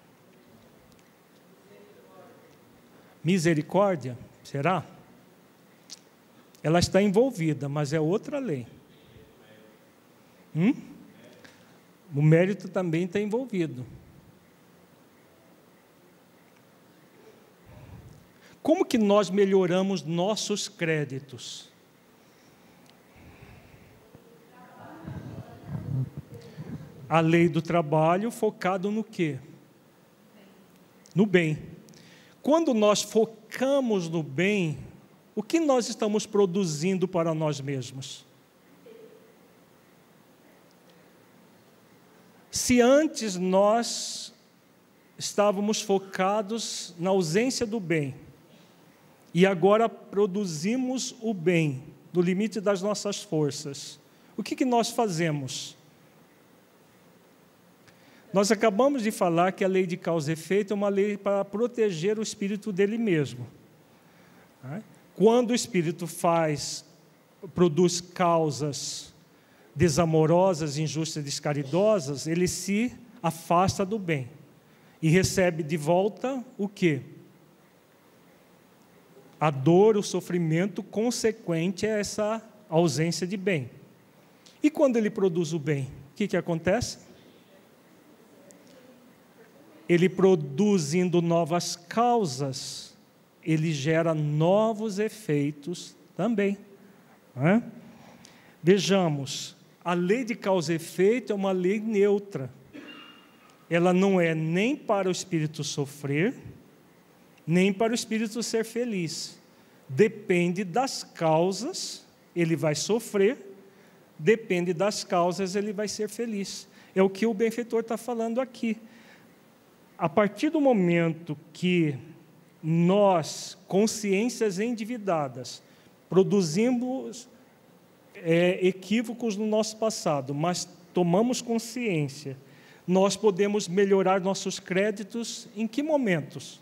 Misericórdia? Será? Ela está envolvida, mas é outra lei. Hum? O mérito também está envolvido. Como que nós melhoramos nossos créditos? A lei do trabalho focado no quê? No bem. Quando nós focamos no bem, o que nós estamos produzindo para nós mesmos? Se antes nós estávamos focados na ausência do bem, e agora produzimos o bem, no limite das nossas forças, o que, que nós fazemos? Nós acabamos de falar que a lei de causa e efeito é uma lei para proteger o espírito dele mesmo. Quando o espírito faz, produz causas desamorosas, injustas, descaridosas, ele se afasta do bem e recebe de volta o quê? A dor, o sofrimento consequente a essa ausência de bem. E quando ele produz o bem, o que, que acontece? Ele produzindo novas causas, ele gera novos efeitos também. Não é? Vejamos, a lei de causa e efeito é uma lei neutra. Ela não é nem para o espírito sofrer, nem para o espírito ser feliz. Depende das causas, ele vai sofrer, depende das causas, ele vai ser feliz. É o que o benfeitor está falando aqui. A partir do momento que nós, consciências endividadas, produzimos é, equívocos no nosso passado, mas tomamos consciência, nós podemos melhorar nossos créditos em que momentos?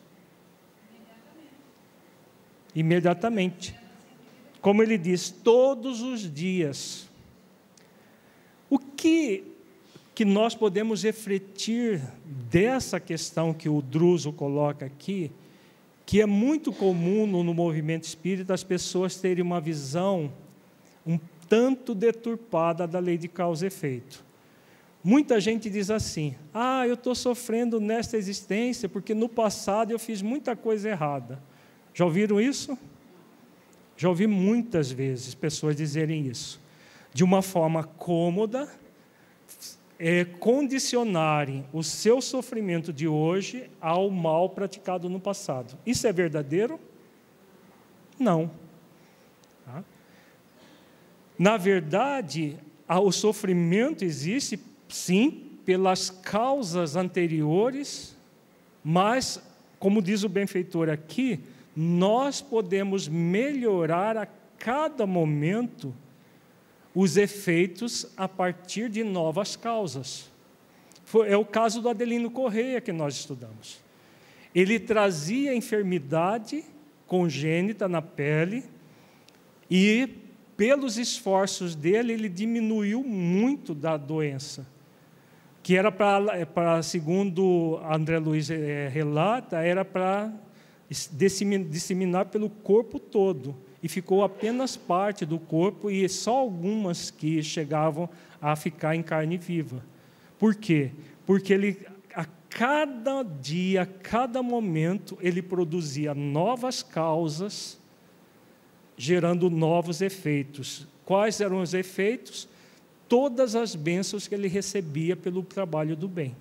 Imediatamente. Como ele diz, todos os dias. O que, que nós podemos refletir dessa questão que o Druso coloca aqui, que é muito comum no movimento espírita as pessoas terem uma visão um tanto deturpada da lei de causa e efeito. Muita gente diz assim, ah, eu estou sofrendo nesta existência porque no passado eu fiz muita coisa errada. Já ouviram isso? Já ouvi muitas vezes pessoas dizerem isso. De uma forma cômoda, é, condicionarem o seu sofrimento de hoje ao mal praticado no passado. Isso é verdadeiro? Não. Tá? Na verdade, o sofrimento existe, sim, pelas causas anteriores, mas, como diz o benfeitor aqui, nós podemos melhorar a cada momento os efeitos a partir de novas causas. É o caso do Adelino Correia que nós estudamos. Ele trazia enfermidade congênita na pele e, pelos esforços dele, ele diminuiu muito da doença, que era para, segundo André Luiz é, relata, era para disseminar pelo corpo todo, e ficou apenas parte do corpo e só algumas que chegavam a ficar em carne viva. Por quê? Porque ele, a cada dia, a cada momento, ele produzia novas causas, gerando novos efeitos. Quais eram os efeitos? Todas as bênçãos que ele recebia pelo trabalho do bem.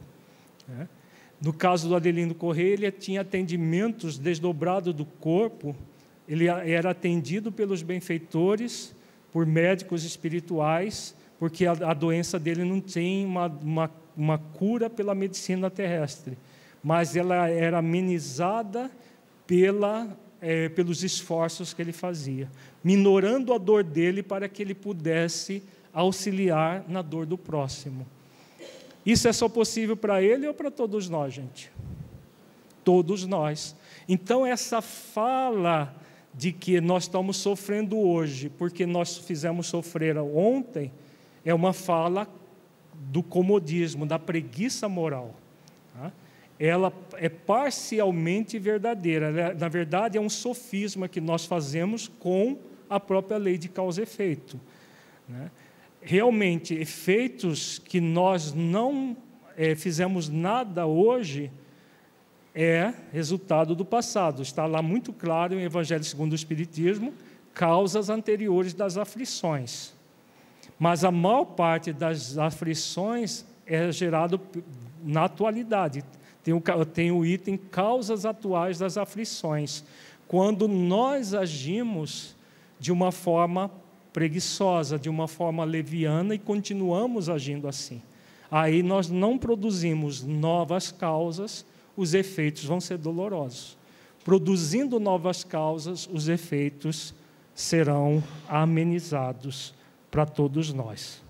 No caso do Adelino Correia, ele tinha atendimentos desdobrados do corpo, ele era atendido pelos benfeitores, por médicos espirituais, porque a, a doença dele não tem uma, uma, uma cura pela medicina terrestre, mas ela era amenizada pela, é, pelos esforços que ele fazia, minorando a dor dele para que ele pudesse auxiliar na dor do próximo. Isso é só possível para ele ou para todos nós, gente? Todos nós. Então, essa fala de que nós estamos sofrendo hoje porque nós fizemos sofrer ontem é uma fala do comodismo, da preguiça moral. Tá? Ela é parcialmente verdadeira. Na verdade, é um sofisma que nós fazemos com a própria lei de causa e efeito. Né? Realmente, efeitos que nós não é, fizemos nada hoje é resultado do passado. Está lá muito claro em Evangelho segundo o Espiritismo, causas anteriores das aflições. Mas a maior parte das aflições é gerado na atualidade. Tem o, tem o item causas atuais das aflições. Quando nós agimos de uma forma preguiçosa, de uma forma leviana e continuamos agindo assim. Aí nós não produzimos novas causas, os efeitos vão ser dolorosos. Produzindo novas causas, os efeitos serão amenizados para todos nós.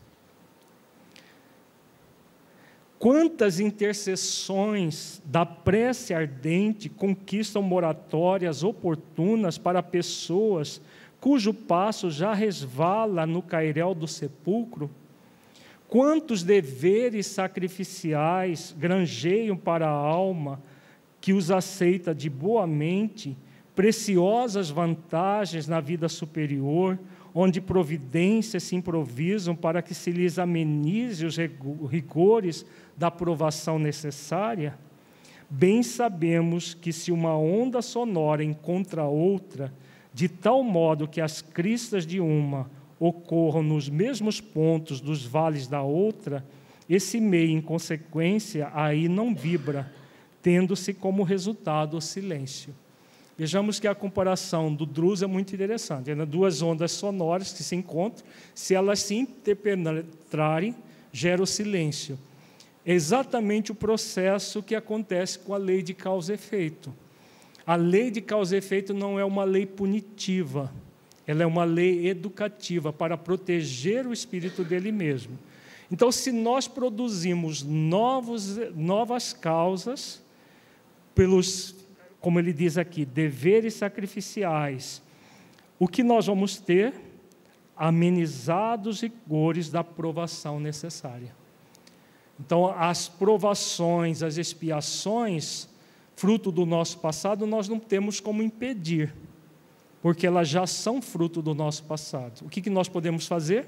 Quantas intercessões da prece ardente conquistam moratórias oportunas para pessoas cujo passo já resvala no cairel do sepulcro? Quantos deveres sacrificiais granjeiam para a alma que os aceita de boa mente, preciosas vantagens na vida superior, onde providências se improvisam para que se lhes amenize os rigores da provação necessária? Bem sabemos que se uma onda sonora encontra outra, de tal modo que as cristas de uma ocorram nos mesmos pontos dos vales da outra, esse meio, em consequência, aí não vibra, tendo-se como resultado o silêncio. Vejamos que a comparação do Druze é muito interessante. É duas ondas sonoras que se encontram, se elas se interpenetrarem, gera o silêncio. É exatamente o processo que acontece com a lei de causa e efeito. A lei de causa e efeito não é uma lei punitiva, ela é uma lei educativa para proteger o espírito dele mesmo. Então, se nós produzimos novos, novas causas, pelos, como ele diz aqui, deveres sacrificiais, o que nós vamos ter? Amenizados rigores da provação necessária. Então, as provações, as expiações, fruto do nosso passado, nós não temos como impedir, porque elas já são fruto do nosso passado. O que, que nós podemos fazer?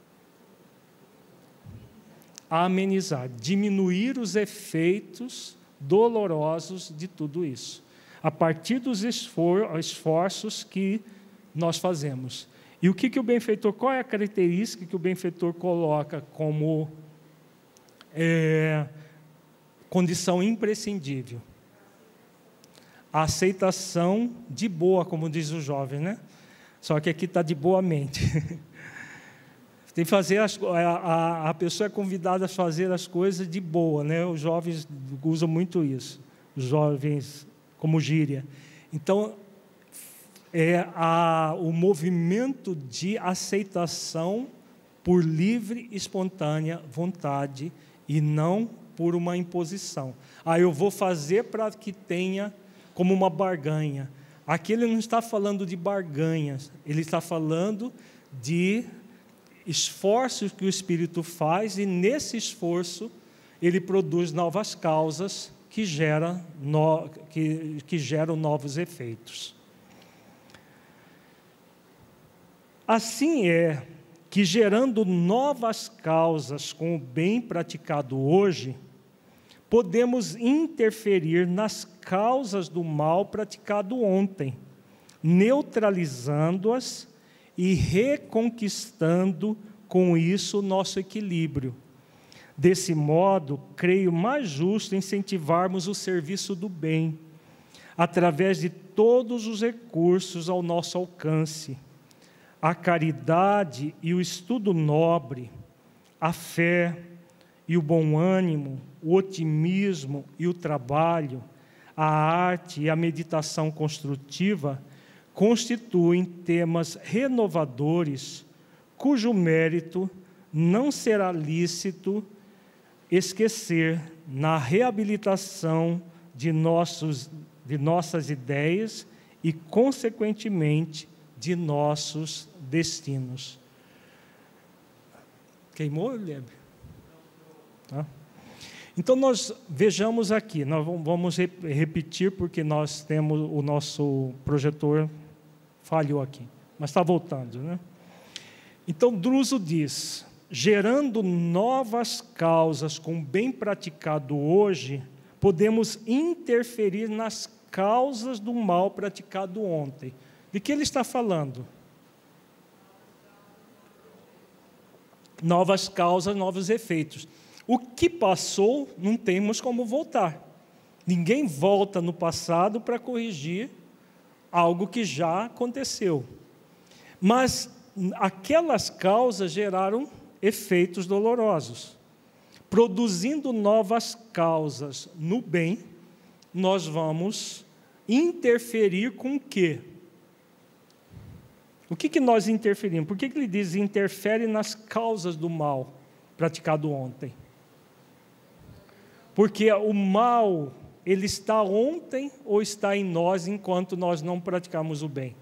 Amenizar, diminuir os efeitos dolorosos de tudo isso, a partir dos esfor- esforços que nós fazemos. E o que, que o benfeitor, qual é a característica que o benfeitor coloca como é, condição imprescindível? A aceitação de boa, como diz o jovem, né? Só que aqui está de boa mente. Tem que fazer as, a, a pessoa é convidada a fazer as coisas de boa, né? Os jovens usam muito isso, os jovens como gíria. Então, é a, o movimento de aceitação por livre e espontânea vontade e não por uma imposição. Ah, eu vou fazer para que tenha como uma barganha. Aqui ele não está falando de barganhas, ele está falando de esforços que o Espírito faz, e nesse esforço ele produz novas causas que, gera no, que, que geram novos efeitos. Assim é que, gerando novas causas com o bem praticado hoje, podemos interferir nas causas do mal praticado ontem, neutralizando-as e reconquistando com isso nosso equilíbrio. Desse modo, creio mais justo incentivarmos o serviço do bem, através de todos os recursos ao nosso alcance: a caridade e o estudo nobre, a fé e o bom ânimo, o otimismo e o trabalho, a arte e a meditação construtiva, constituem temas renovadores, cujo mérito não será lícito esquecer na reabilitação de, nossos, de nossas ideias e, consequentemente, de nossos destinos. Queimou, Lebe? Tá? Então, nós vejamos aqui, nós vamos repetir, porque nós temos o nosso projetor falhou aqui, mas está voltando, né? Então, Druso diz: gerando novas causas com o bem praticado hoje, podemos interferir nas causas do mal praticado ontem. De que ele está falando? Novas causas, novos efeitos. O que passou, não temos como voltar. Ninguém volta no passado para corrigir algo que já aconteceu. Mas aquelas causas geraram efeitos dolorosos. Produzindo novas causas no bem, nós vamos interferir com o quê? O que, que nós interferimos? Por que, que ele diz interfere nas causas do mal praticado ontem? Porque o mal, ele está ontem ou está em nós enquanto nós não praticamos o bem?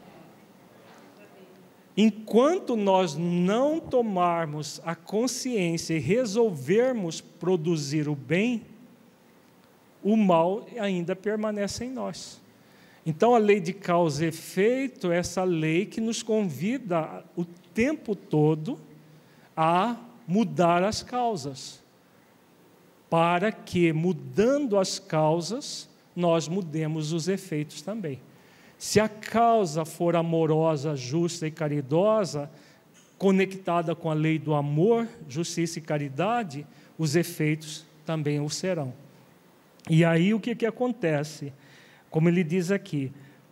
Enquanto nós não tomarmos a consciência e resolvermos produzir o bem, o mal ainda permanece em nós. Então, a lei de causa e efeito é essa lei que nos convida o tempo todo a mudar as causas, para que, mudando as causas, nós mudemos os efeitos também. Se a causa for amorosa, justa e caridosa, conectada com a lei do amor, justiça e caridade, os efeitos também o serão. E aí o que, que acontece? Como ele diz aqui,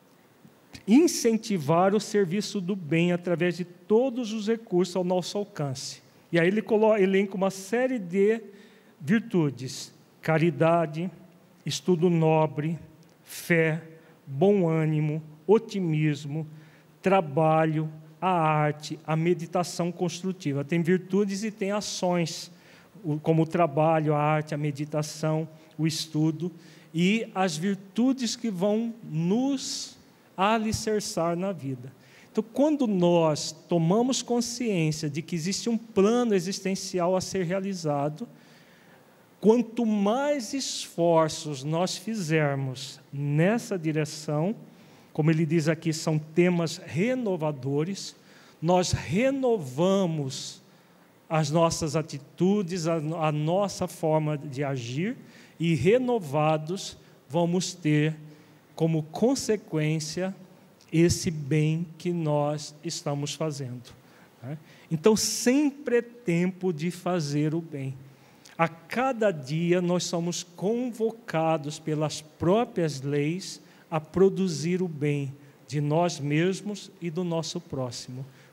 incentivar o serviço do bem através de todos os recursos ao nosso alcance. E aí ele coloca, elenca uma série de virtudes: caridade, estudo nobre, fé, bom ânimo, otimismo, trabalho, a arte, a meditação construtiva. Tem virtudes e tem ações, como o trabalho, a arte, a meditação, o estudo, e as virtudes que vão nos alicerçar na vida. Então, quando nós tomamos consciência de que existe um plano existencial a ser realizado, quanto mais esforços nós fizermos nessa direção, como ele diz aqui, são temas renovadores, nós renovamos as nossas atitudes, a, a nossa forma de agir, e renovados vamos ter como consequência esse bem que nós estamos fazendo. Então, sempre é tempo de fazer o bem. A cada dia nós somos convocados pelas próprias leis a produzir o bem de nós mesmos e do nosso próximo.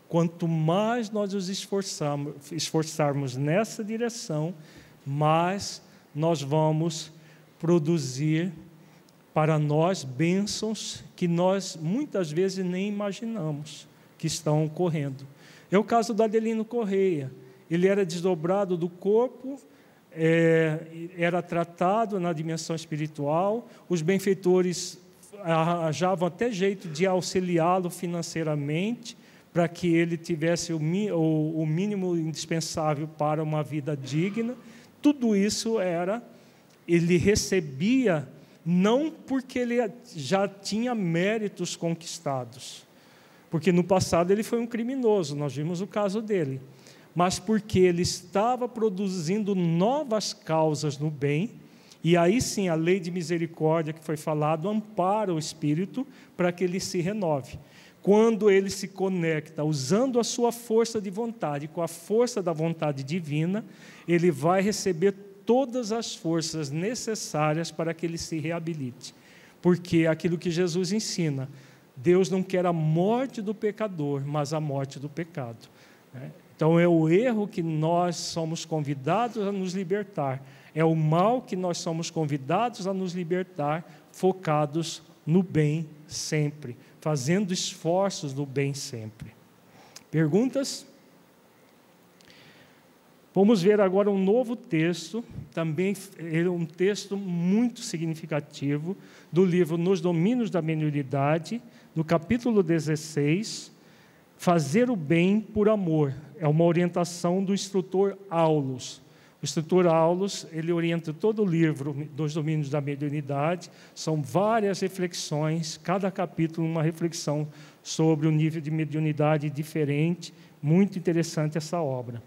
Quanto mais nós nos esforçarmos, esforçarmos nessa direção, mais nós vamos produzir para nós bênçãos que nós muitas vezes nem imaginamos que estão ocorrendo. É o caso do Adelino Correia. Ele era desdobrado do corpo, é, era tratado na dimensão espiritual, os benfeitores arranjavam até jeito de auxiliá-lo financeiramente, para que ele tivesse o, o, o mínimo indispensável para uma vida digna. Tudo isso era, ele recebia, não porque ele já tinha méritos conquistados, porque no passado ele foi um criminoso, nós vimos o caso dele, mas porque ele estava produzindo novas causas no bem, e aí sim a lei de misericórdia que foi falado ampara o espírito para que ele se renove. Quando ele se conecta usando a sua força de vontade com a força da vontade divina, ele vai receber todas as forças necessárias para que ele se reabilite. Porque aquilo que Jesus ensina, Deus não quer a morte do pecador, mas a morte do pecado. Então é o erro que nós somos convidados a nos libertar, é o mal que nós somos convidados a nos libertar, focados no bem sempre, fazendo esforços no bem sempre. Perguntas? Vamos ver agora um novo texto, também é um texto muito significativo, do livro Nos Domínios da Mediunidade, no capítulo dezesseis, Fazer o Bem por Amor. É uma orientação do instrutor Aulus. O instrutor Aulus, ele orienta todo o livro dos Domínios da Mediunidade, são várias reflexões, cada capítulo uma reflexão sobre o nível de mediunidade diferente, muito interessante essa obra.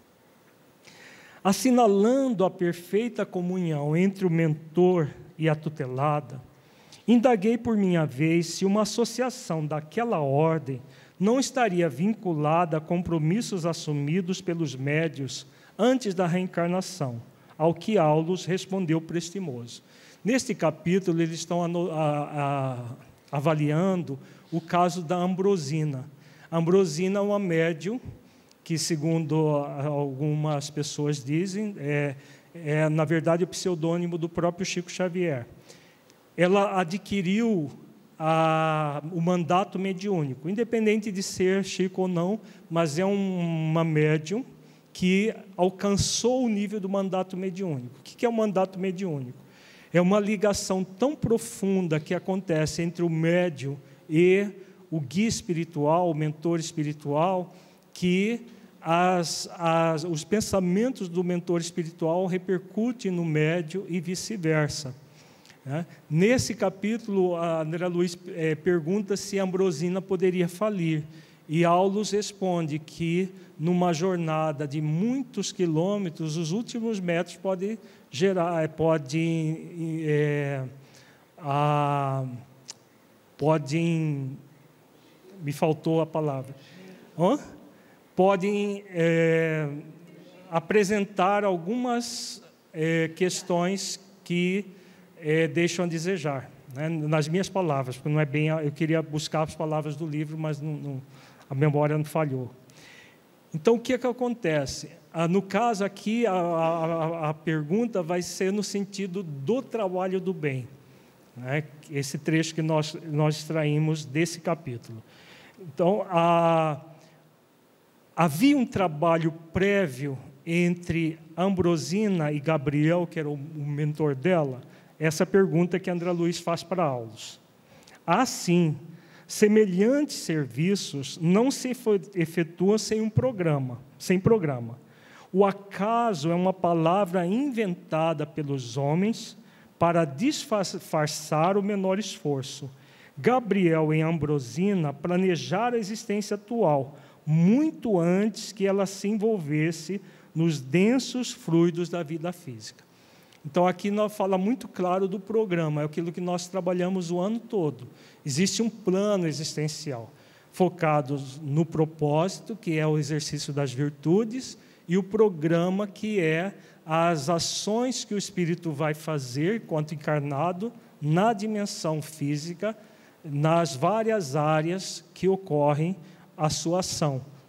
Assinalando a perfeita comunhão entre o mentor e a tutelada, indaguei por minha vez se uma associação daquela ordem não estaria vinculada a compromissos assumidos pelos médios antes da reencarnação, ao que Aulus respondeu prestimoso. Neste capítulo, eles estão a, a, a, avaliando o caso da Ambrosina. A Ambrosina é uma médium que, segundo algumas pessoas dizem, é, é, na verdade, o pseudônimo do próprio Chico Xavier. Ela adquiriu a, o mandato mediúnico, independente de ser Chico ou não, mas é um, uma médium que alcançou o nível do mandato mediúnico. O que é o mandato mediúnico? É uma ligação tão profunda que acontece entre o médium e o guia espiritual, o mentor espiritual, que as, as, os pensamentos do mentor espiritual repercutem no médium e vice-versa. Né? Nesse capítulo, a André Luiz é, pergunta se a Ambrosina poderia falir. E Aulus responde que, numa jornada de muitos quilômetros, os últimos metros podem gerar, podem, é, a, podem, me faltou a palavra, Hã? podem é, apresentar algumas é, questões que é, deixam a desejar, né? Nas minhas palavras, porque não é bem, eu queria buscar as palavras do livro, mas não, não, a memória não falhou. Então, o que, é que acontece? Ah, no caso aqui, a, a, a pergunta vai ser no sentido do trabalho do bem, né? Esse trecho que nós, nós extraímos desse capítulo. Então, a, havia um trabalho prévio entre Ambrosina e Gabriel, que era o, o mentor dela. Essa pergunta que André Luiz faz para Aulus. Assim, semelhantes serviços não se efetuam sem um programa, sem programa. O acaso é uma palavra inventada pelos homens para disfarçar o menor esforço. Gabriel e Ambrosina planejaram a existência atual, muito antes que ela se envolvesse nos densos fluidos da vida física. Então, aqui nós fala muito claro do programa, é aquilo que nós trabalhamos o ano todo. Existe um plano existencial, focado no propósito, que é o exercício das virtudes, e o programa, que é as ações que o espírito vai fazer, enquanto encarnado, na dimensão física, nas várias áreas que ocorrem a sua ação,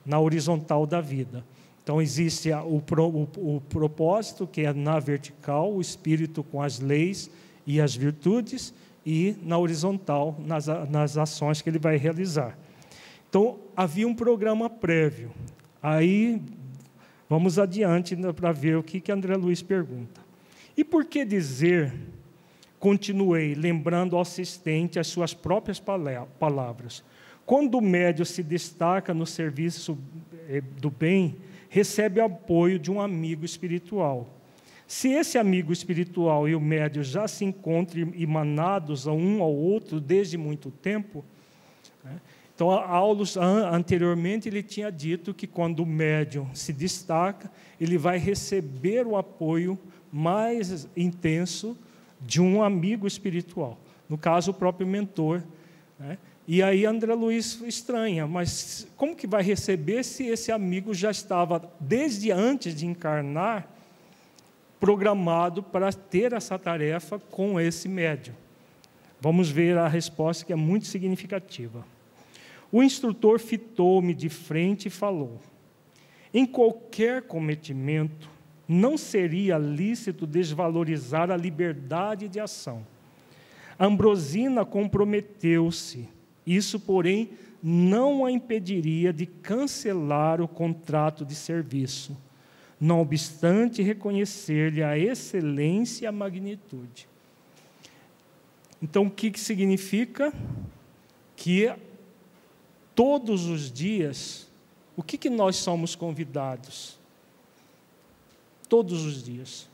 na horizontal da vida. Então, existe o, pro, o, o propósito, que é na vertical, o espírito com as leis e as virtudes, e na horizontal, nas, nas ações que ele vai realizar. Então, havia um programa prévio. Aí, vamos adiante para ver o que, que André Luiz pergunta. E por que dizer, continuei, lembrando ao assistente as suas próprias palavras? Quando o médium se destaca no serviço do bem, recebe apoio de um amigo espiritual. Se esse amigo espiritual e o médium já se encontram emanados a um ao outro desde muito tempo, né? Então, Aulus, anteriormente, ele tinha dito que quando o médium se destaca, ele vai receber o apoio mais intenso de um amigo espiritual, no caso, o próprio mentor, né? E aí André Luiz estranha, mas como que vai receber se esse amigo já estava, desde antes de encarnar, programado para ter essa tarefa com esse médium? Vamos ver a resposta, que é muito significativa. O instrutor fitou-me de frente e falou: em qualquer cometimento, não seria lícito desvalorizar a liberdade de ação. Ambrosina comprometeu-se. Isso, porém, não a impediria de cancelar o contrato de serviço, não obstante reconhecer-lhe a excelência e a magnitude. Então, o que, que significa? Que todos os dias, o que, que nós somos convidados? Todos os dias.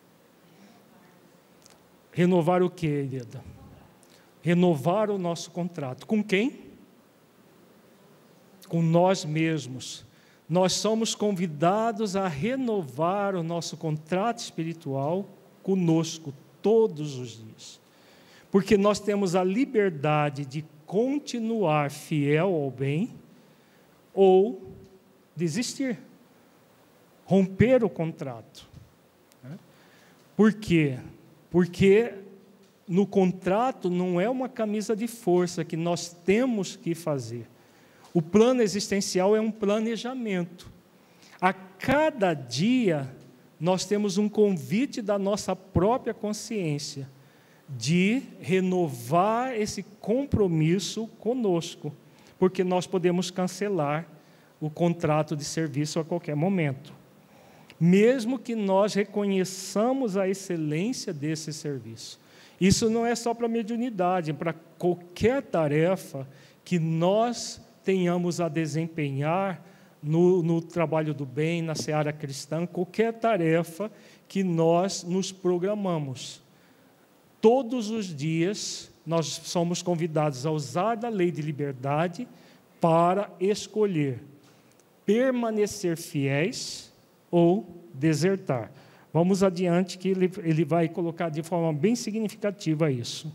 Renovar o quê, Helena? Renovar o nosso contrato. Com quem? Com nós mesmos. Nós somos convidados a renovar o nosso contrato espiritual conosco todos os dias. Porque nós temos a liberdade de continuar fiel ao bem ou desistir, romper o contrato. Por quê? Porque no contrato não é uma camisa de força que nós temos que fazer. O plano existencial é um planejamento. A cada dia, nós temos um convite da nossa própria consciência de renovar esse compromisso conosco, porque nós podemos cancelar o contrato de serviço a qualquer momento, mesmo que nós reconheçamos a excelência desse serviço. Isso não é só para a mediunidade, é para qualquer tarefa que nós tenhamos a desempenhar no, no trabalho do bem, na seara cristã, qualquer tarefa que nós nos programamos. Todos os dias, nós somos convidados a usar da lei de liberdade para escolher permanecer fiéis ou desertar. Vamos adiante, que ele, ele vai colocar de forma bem significativa isso.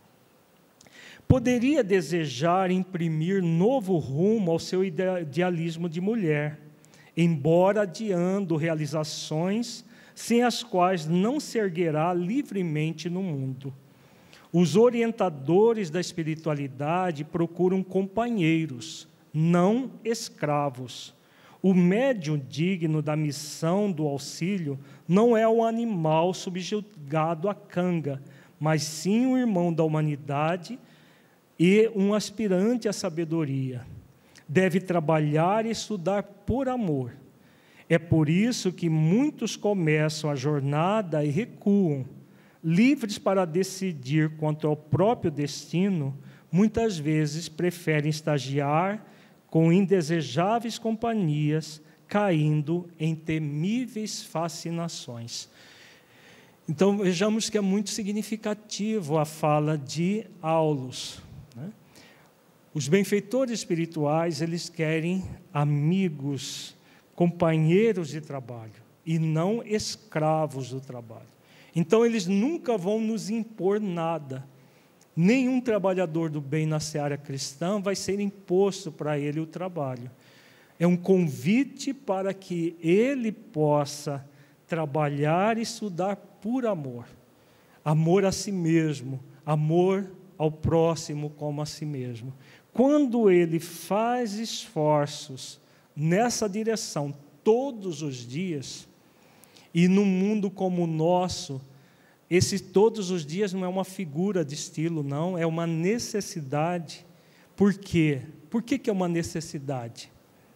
Poderia desejar imprimir novo rumo ao seu idealismo de mulher, embora adiando realizações sem as quais não se erguerá livremente no mundo. Os orientadores da espiritualidade procuram companheiros, não escravos. O médium digno da missão do auxílio não é um animal subjugado à canga, mas sim um irmão da humanidade e um aspirante à sabedoria. Deve trabalhar e estudar por amor. É por isso que muitos começam a jornada e recuam. Livres para decidir quanto ao próprio destino, muitas vezes preferem estagiar com indesejáveis companhias, caindo em temíveis fascinações. Então, vejamos que é muito significativo a fala de Aulus, né? Os benfeitores espirituais, eles querem amigos, companheiros de trabalho, e não escravos do trabalho. Então, eles nunca vão nos impor nada. Nenhum trabalhador do bem na seara cristã vai ser imposto para ele o trabalho. É um convite para que ele possa trabalhar e estudar por amor. Amor a si mesmo, amor ao próximo como a si mesmo. Quando ele faz esforços nessa direção todos os dias, e num mundo como o nosso, esse todos os dias não é uma figura de estilo, não, é uma necessidade. Por quê? Por que que é uma necessidade?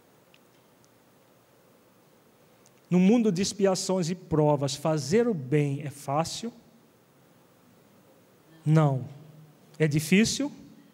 No mundo de expiações e provas, fazer o bem é fácil? Não. É difícil?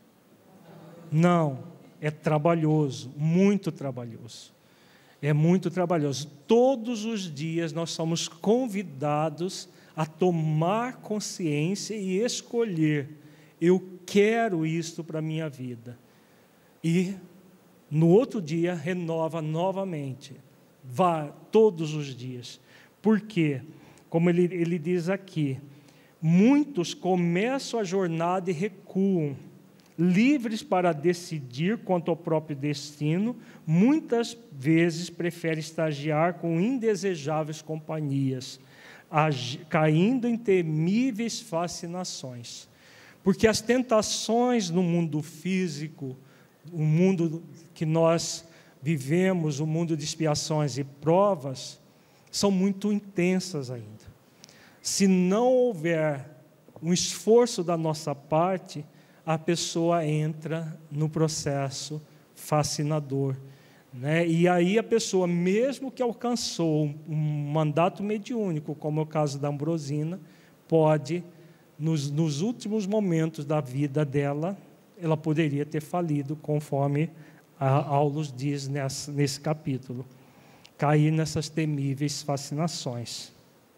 Não. É trabalhoso, muito trabalhoso. É muito trabalhoso. Todos os dias nós somos convidados a tomar consciência e escolher: eu quero isto para a minha vida. E no outro dia renova novamente. Vá todos os dias. Por quê? Como ele, ele diz aqui, muitos começam a jornada e recuam, livres para decidir quanto ao próprio destino, muitas vezes preferem estagiar com indesejáveis companhias, caindo em temíveis fascinações. Porque as tentações no mundo físico, o mundo que nós vivemos, o mundo de expiações e provas, são muito intensas ainda. Se não houver um esforço da nossa parte, a pessoa entra no processo fascinador, né? E aí a pessoa, mesmo que alcançou um mandato mediúnico, como é o caso da Ambrosina, pode, nos, nos últimos momentos da vida dela, ela poderia ter falido, conforme a Aulus diz nessa, nesse capítulo, cair nessas temíveis fascinações.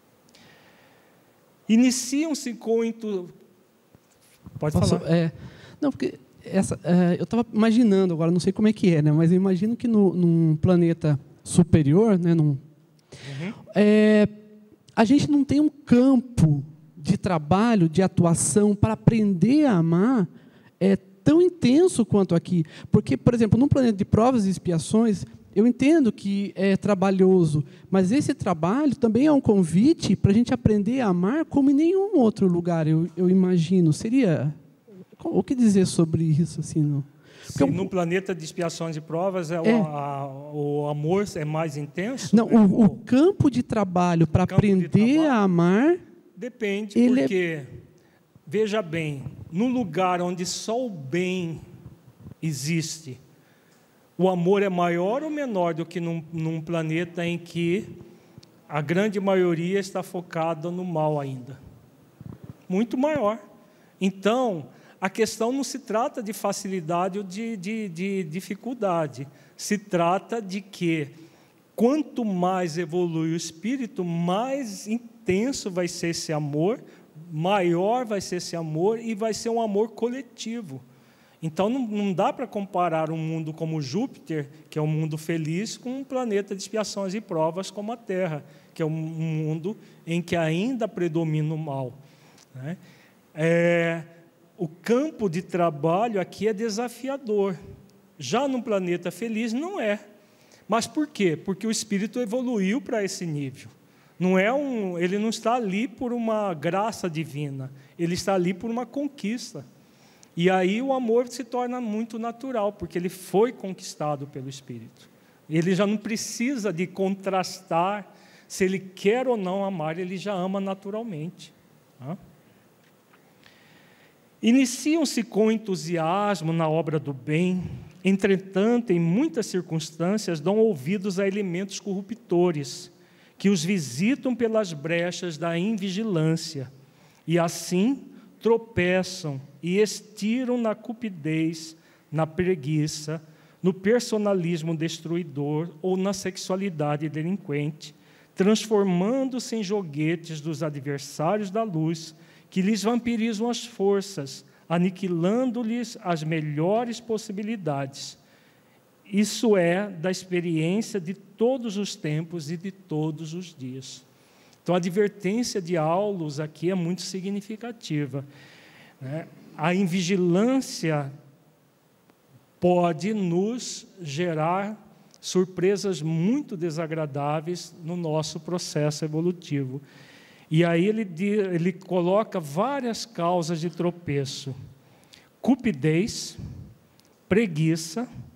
Iniciam-se com intu... Pode Posso, falar. É, não, porque essa, é, eu estava imaginando agora, não sei como é que é, né, mas eu imagino que no, num planeta superior, né, num, uhum. é, a gente não tem um campo de trabalho, de atuação para aprender a amar é tão intenso quanto aqui. Porque, por exemplo, num planeta de provas e expiações, eu entendo que é trabalhoso, mas esse trabalho também é um convite para a gente aprender a amar como em nenhum outro lugar, eu, eu imagino. Seria... O que dizer sobre isso? Assim, no... Sim, no planeta de expiações e provas, é, é. O, a, o amor é mais intenso? Não, o, o campo de trabalho para aprender trabalho, a amar... Depende, porque, é... veja bem, no lugar onde só o bem existe, o amor é maior ou menor do que num, num planeta em que a grande maioria está focada no mal ainda? Muito maior. Então, a questão não se trata de facilidade ou de, de, de dificuldade. Se trata de que, quanto mais evolui o espírito, mais intenso vai ser esse amor, maior vai ser esse amor e vai ser um amor coletivo. Então, não, não dá para comparar um mundo como Júpiter, que é um mundo feliz, com um planeta de expiações e provas como a Terra, que é um mundo em que ainda predomina o mal, né? É, o campo de trabalho aqui é desafiador. Já no planeta feliz não é. Mas por quê? Porque o espírito evoluiu para esse nível. Não é um, ele não está ali por uma graça divina, ele está ali por uma conquista. E aí o amor se torna muito natural, porque ele foi conquistado pelo espírito. Ele já não precisa de contrastar se ele quer ou não amar, ele já ama naturalmente. Hã? Iniciam-se com entusiasmo na obra do bem, entretanto, em muitas circunstâncias, dão ouvidos a elementos corruptores, que os visitam pelas brechas da invigilância, e assim tropeçam e estiram na cupidez, na preguiça, no personalismo destruidor ou na sexualidade delinquente, transformando-se em joguetes dos adversários da luz, que lhes vampirizam as forças, aniquilando-lhes as melhores possibilidades. Isso é da experiência de todos os tempos e de todos os dias. Então, a advertência de Aulus aqui é muito significativa, né? A invigilância pode nos gerar surpresas muito desagradáveis no nosso processo evolutivo. E aí ele, ele coloca várias causas de tropeço: cupidez, preguiça,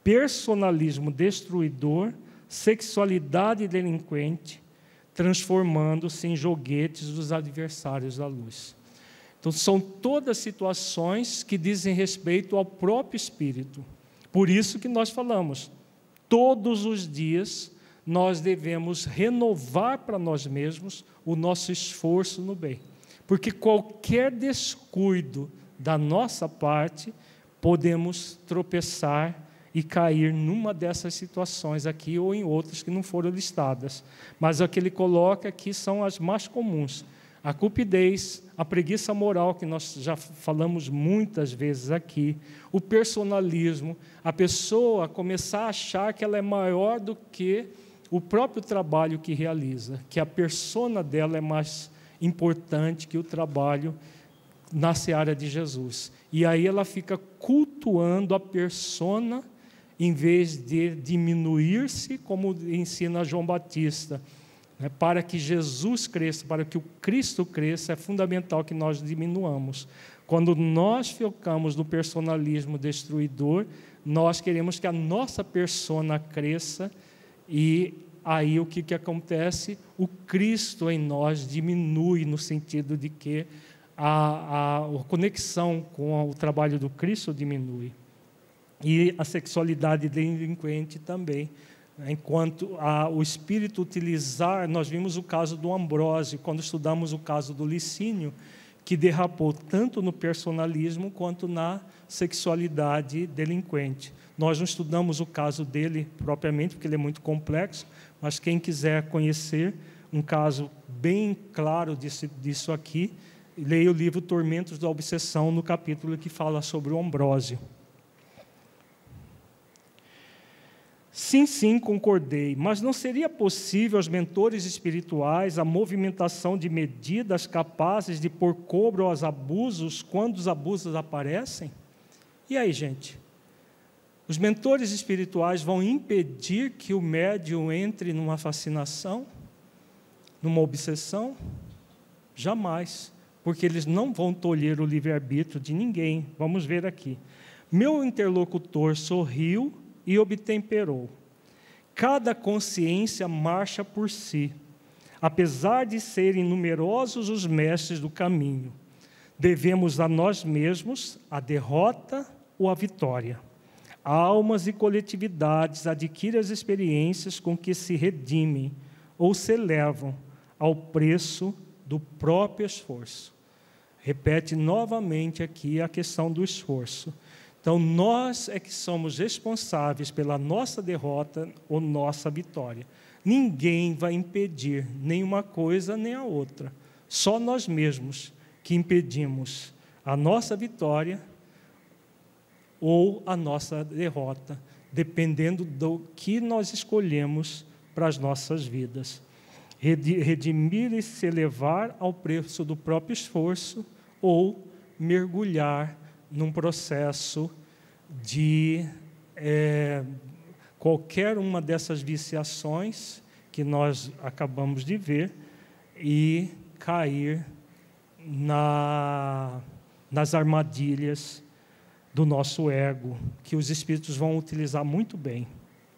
personalismo destruidor, sexualidade delinquente, transformando-se em joguetes dos adversários da luz. Então, são todas situações que dizem respeito ao próprio espírito. Por isso que nós falamos, todos os dias nós devemos renovar para nós mesmos o nosso esforço no bem. Porque qualquer descuido da nossa parte, podemos tropeçar e cair numa dessas situações aqui ou em outras que não foram listadas. Mas o que ele coloca aqui são as mais comuns. A cupidez, a preguiça moral, que nós já falamos muitas vezes aqui, o personalismo, a pessoa começar a achar que ela é maior do que o próprio trabalho que realiza, que a persona dela é mais importante que o trabalho na seara de Jesus. E aí ela fica cultuando a persona em vez de diminuir-se, como ensina João Batista. Né? Para que Jesus cresça, para que o Cristo cresça, é fundamental que nós diminuamos. Quando nós focamos no personalismo destruidor, nós queremos que a nossa persona cresça, e aí o que, que acontece? O Cristo em nós diminui, no sentido de que a, a, a conexão com o trabalho do Cristo diminui. E a sexualidade delinquente também. Enquanto a, o espírito utilizar, nós vimos o caso do Ambrósio, quando estudamos o caso do Licínio, que derrapou tanto no personalismo quanto na sexualidade delinquente. Nós não estudamos o caso dele propriamente, porque ele é muito complexo, mas quem quiser conhecer um caso bem claro disso, disso aqui, leia o livro Tormentos da Obsessão, no capítulo que fala sobre o Ambrósio. Sim, sim, concordei, mas não seria possível aos mentores espirituais a movimentação de medidas capazes de pôr cobro aos abusos quando os abusos aparecem? E aí, gente? Os mentores espirituais vão impedir que o médium entre numa fascinação, numa obsessão? Jamais, porque eles não vão tolher o livre-arbítrio de ninguém. Vamos ver aqui. Meu interlocutor sorriu e obtemperou. Cada consciência marcha por si, apesar de serem numerosos os mestres do caminho. Devemos a nós mesmos a derrota ou a vitória. Almas e coletividades adquirem as experiências com que se redimem ou se elevam ao preço do próprio esforço. Repete novamente aqui a questão do esforço. Então, nós é que somos responsáveis pela nossa derrota ou nossa vitória. Ninguém vai impedir nem uma coisa nem a outra. Só nós mesmos que impedimos a nossa vitória ou a nossa derrota, dependendo do que nós escolhemos para as nossas vidas. Redimir e se elevar ao preço do próprio esforço ou mergulhar num processo de é, qualquer uma dessas viciações que nós acabamos de ver e cair na, nas armadilhas do nosso ego, que os espíritos vão utilizar muito bem.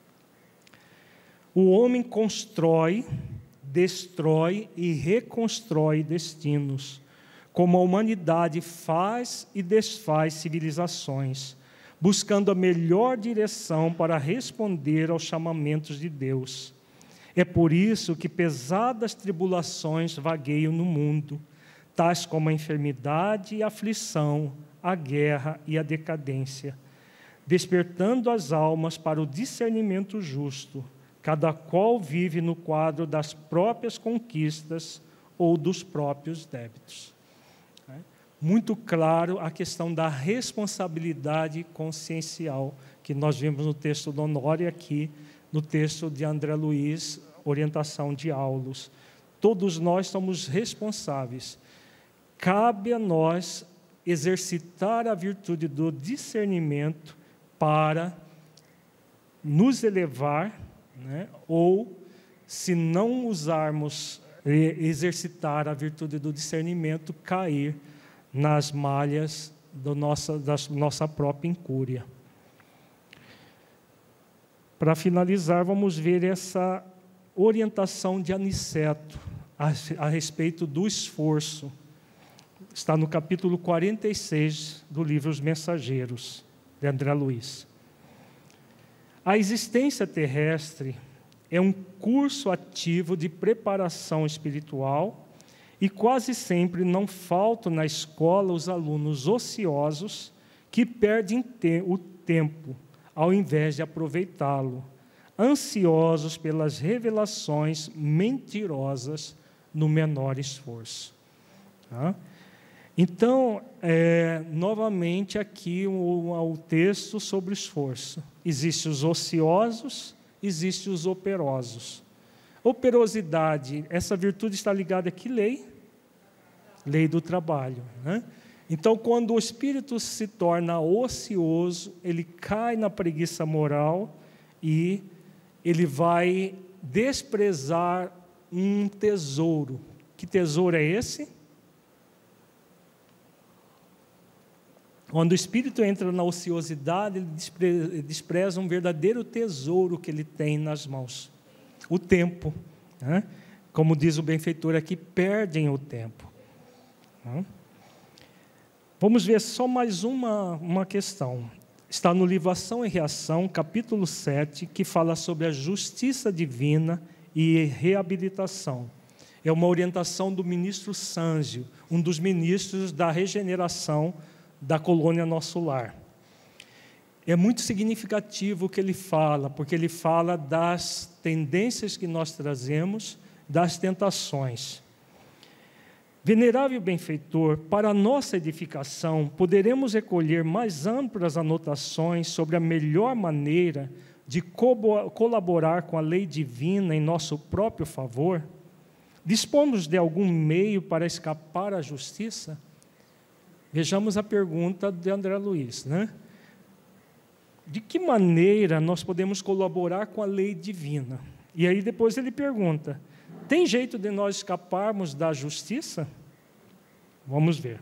O homem constrói, destrói e reconstrói destinos, como a humanidade faz e desfaz civilizações, buscando a melhor direção para responder aos chamamentos de Deus. É por isso que pesadas tribulações vagueiam no mundo, tais como a enfermidade e a aflição, a guerra e a decadência, despertando as almas para o discernimento justo, cada qual vive no quadro das próprias conquistas ou dos próprios débitos. Muito claro a questão da responsabilidade consciencial, que nós vimos no texto do Honório e aqui no texto de André Luiz, Orientação de Aulos. Todos nós somos responsáveis. Cabe a nós exercitar a virtude do discernimento para nos elevar, né? Ou, se não usarmos, exercitar a virtude do discernimento, cair nas malhas do nossa, da nossa própria incúria. Para finalizar, vamos ver essa orientação de Aniceto a, a respeito do esforço. Está no capítulo quarenta e seis do livro Os Mensageiros, de André Luiz. A existência terrestre é um curso ativo de preparação espiritual e quase sempre não faltam na escola os alunos ociosos que perdem te- o tempo ao invés de aproveitá-lo, ansiosos pelas revelações mentirosas no menor esforço. Tá? Então, é, novamente aqui o, o texto sobre o esforço. Existem os ociosos, existem os operosos. Operosidade, essa virtude está ligada a que lei? Lei do trabalho. Né? Então, quando o espírito se torna ocioso, ele cai na preguiça moral e ele vai desprezar um tesouro. Que tesouro é esse? Quando o espírito entra na ociosidade, ele despreza um verdadeiro tesouro que ele tem nas mãos. O tempo. Né? Como diz o benfeitor aqui, perdem o tempo. Né? Vamos ver só mais uma, uma questão. Está no livro Ação e Reação, capítulo sete, que fala sobre a justiça divina e reabilitação. É uma orientação do ministro Sâncio, um dos ministros da regeneração da colônia Nosso Lar. É muito significativo o que ele fala, porque ele fala das tendências que nós trazemos, das tentações. Venerável benfeitor, para a nossa edificação, poderemos recolher mais amplas anotações sobre a melhor maneira de co- colaborar com a lei divina em nosso próprio favor? Dispomos de algum meio para escapar à justiça? Vejamos a pergunta de André Luiz, né? De que maneira nós podemos colaborar com a lei divina? E aí depois ele pergunta, tem jeito de nós escaparmos da justiça? Vamos ver.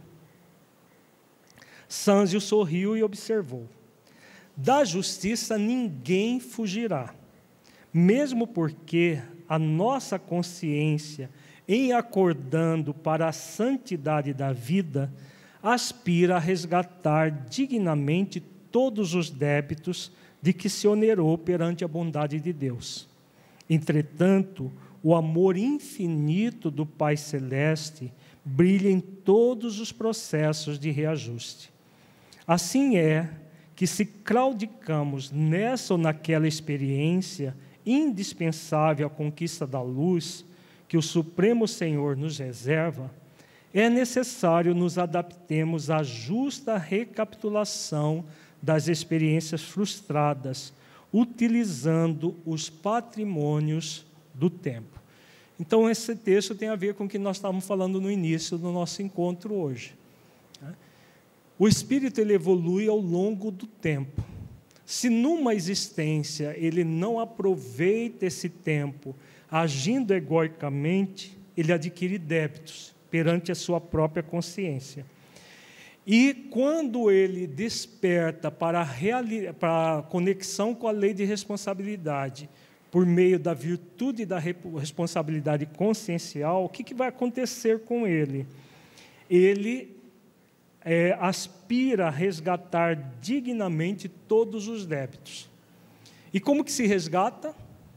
Sâncio sorriu e observou. Da justiça ninguém fugirá, mesmo porque a nossa consciência, em acordando para a santidade da vida, aspira a resgatar dignamente todos os débitos de que se onerou perante a bondade de Deus. Entretanto, o amor infinito do Pai Celeste brilha em todos os processos de reajuste. Assim é que, se claudicamos nessa ou naquela experiência indispensável à conquista da luz que o Supremo Senhor nos reserva, é necessário nos adaptemos à justa recapitulação das experiências frustradas, utilizando os patrimônios do tempo. Então, esse texto tem a ver com o que nós estávamos falando no início do nosso encontro hoje. O espírito ele evolui ao longo do tempo. Se numa existência ele não aproveita esse tempo, agindo egoicamente, ele adquire débitos perante a sua própria consciência. E quando ele desperta para a, reali- para a conexão com a lei de responsabilidade, por meio da virtude da responsabilidade consciencial, o que, que vai acontecer com ele? Ele é, aspira a resgatar dignamente todos os débitos. E como que se resgata?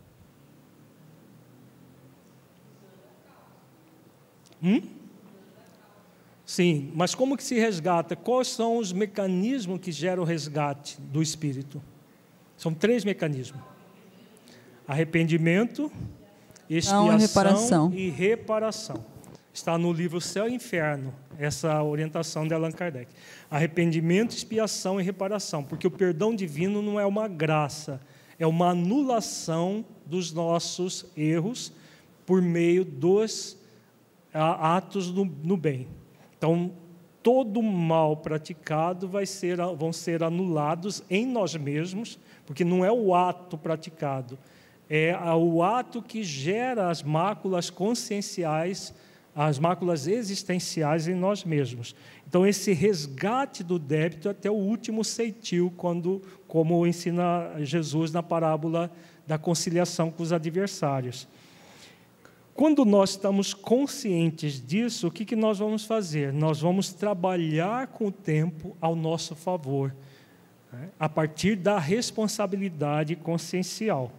Hum? Sim, mas como que se resgata? Quais são os mecanismos que geram o resgate do espírito? São três mecanismos. Arrependimento, expiação reparação. e reparação. Está no livro Céu e Inferno, essa orientação de Allan Kardec. Arrependimento, expiação e reparação, porque o perdão divino não é uma graça, é uma anulação dos nossos erros por meio dos atos no, no bem. Então, todo mal praticado vai ser, vão ser anulados em nós mesmos, porque não é o ato praticado, é o ato que gera as máculas conscienciais as máculas existenciais em nós mesmos. Então, esse resgate do débito até o último ceitil, quando, como ensina Jesus na parábola da conciliação com os adversários. Quando nós estamos conscientes disso, o que, que nós vamos fazer? Nós vamos trabalhar com o tempo ao nosso favor, né? A partir da responsabilidade consciencial.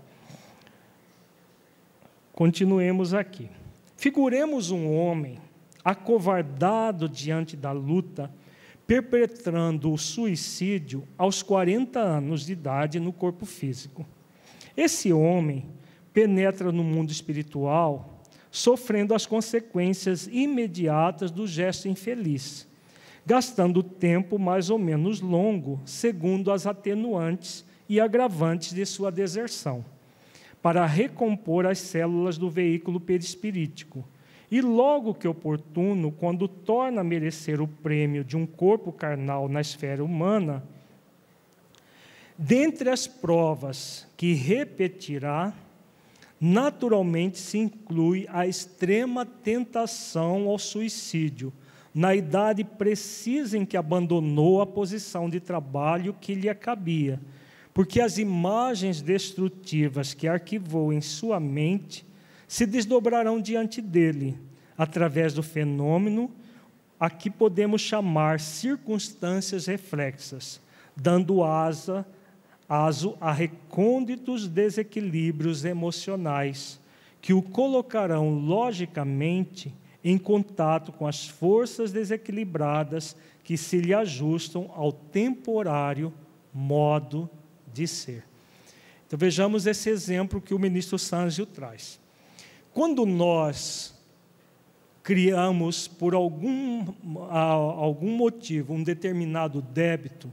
Continuemos aqui. Figuremos um homem acovardado diante da luta, perpetrando o suicídio aos quarenta anos de idade no corpo físico. Esse homem penetra no mundo espiritual, sofrendo as consequências imediatas do gesto infeliz, gastando tempo mais ou menos longo, segundo as atenuantes e agravantes de sua deserção, para recompor as células do veículo perispirítico. E logo que oportuno, quando torna a merecer o prêmio de um corpo carnal na esfera humana, dentre as provas que repetirá, naturalmente se inclui a extrema tentação ao suicídio, na idade precisa em que abandonou a posição de trabalho que lhe cabia, porque as imagens destrutivas que arquivou em sua mente se desdobrarão diante dele, através do fenômeno a que podemos chamar circunstâncias reflexas, dando asa, aso a recônditos desequilíbrios emocionais, que o colocarão logicamente em contato com as forças desequilibradas que se lhe ajustam ao temporário modo de ser. Então, vejamos esse exemplo que o ministro Sâncio traz. Quando nós criamos, por algum, algum motivo, um determinado débito,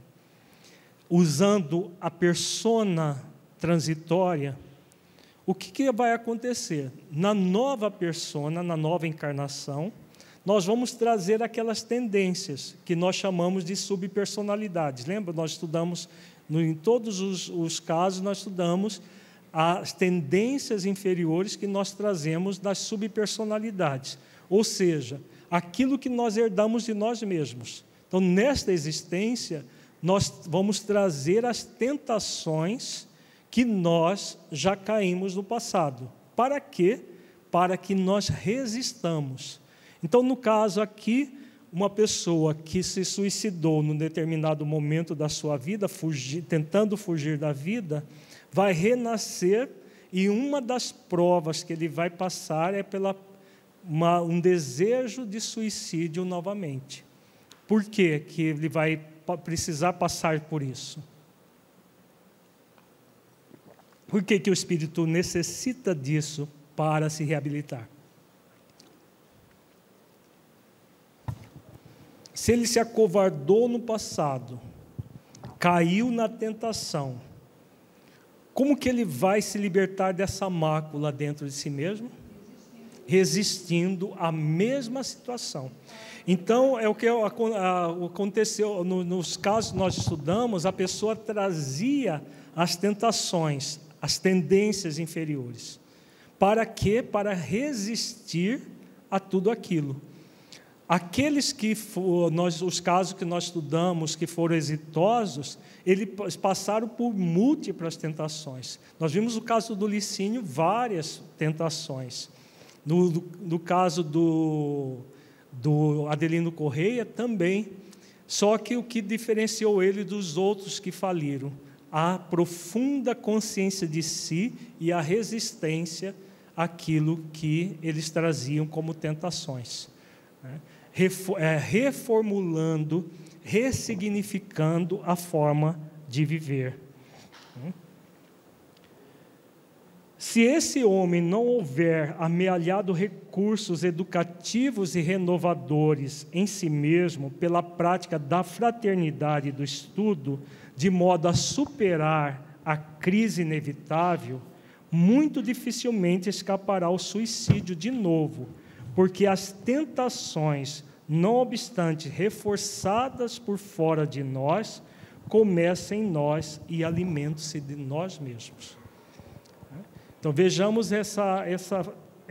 usando a persona transitória, o que, que vai acontecer? Na nova persona, na nova encarnação, nós vamos trazer aquelas tendências que nós chamamos de subpersonalidades. Lembra? Nós estudamos, no, em todos os, os casos, nós estudamos as tendências inferiores que nós trazemos das subpersonalidades. Ou seja, aquilo que nós herdamos de nós mesmos. Então, nesta existência, nós vamos trazer as tentações que nós já caímos no passado. Para quê? Para que nós resistamos. Então, no caso aqui, uma pessoa que se suicidou num determinado momento da sua vida, fugir, tentando fugir da vida, vai renascer, e uma das provas que ele vai passar é pela uma, um desejo de suicídio novamente. Por quê que ele vai precisar passar por isso? Por que que o espírito necessita disso para se reabilitar? Se ele se acovardou no passado, caiu na tentação, como que ele vai se libertar dessa mácula dentro de si mesmo? Resistindo à mesma situação. Então, é o que aconteceu nos casos que nós estudamos, a pessoa trazia as tentações, as tendências inferiores. Para quê? Para resistir a tudo aquilo. Aqueles que, for, nós, os casos que nós estudamos, que foram exitosos, eles passaram por múltiplas tentações. Nós vimos no caso do Licínio, várias tentações. No, no, no caso do, do Adelino Correia, também. Só que o que diferenciou ele dos outros que faliram? A profunda consciência de si e a resistência àquilo que eles traziam como tentações. Reformulando, ressignificando a forma de viver. Se esse homem não houver amealhado recursos educativos e renovadores em si mesmo, pela prática da fraternidade e do estudo, de modo a superar a crise inevitável, muito dificilmente escapará ao suicídio de novo, porque as tentações, não obstante reforçadas por fora de nós, começam em nós e alimentam-se de nós mesmos. Então, vejamos essa, essa, essa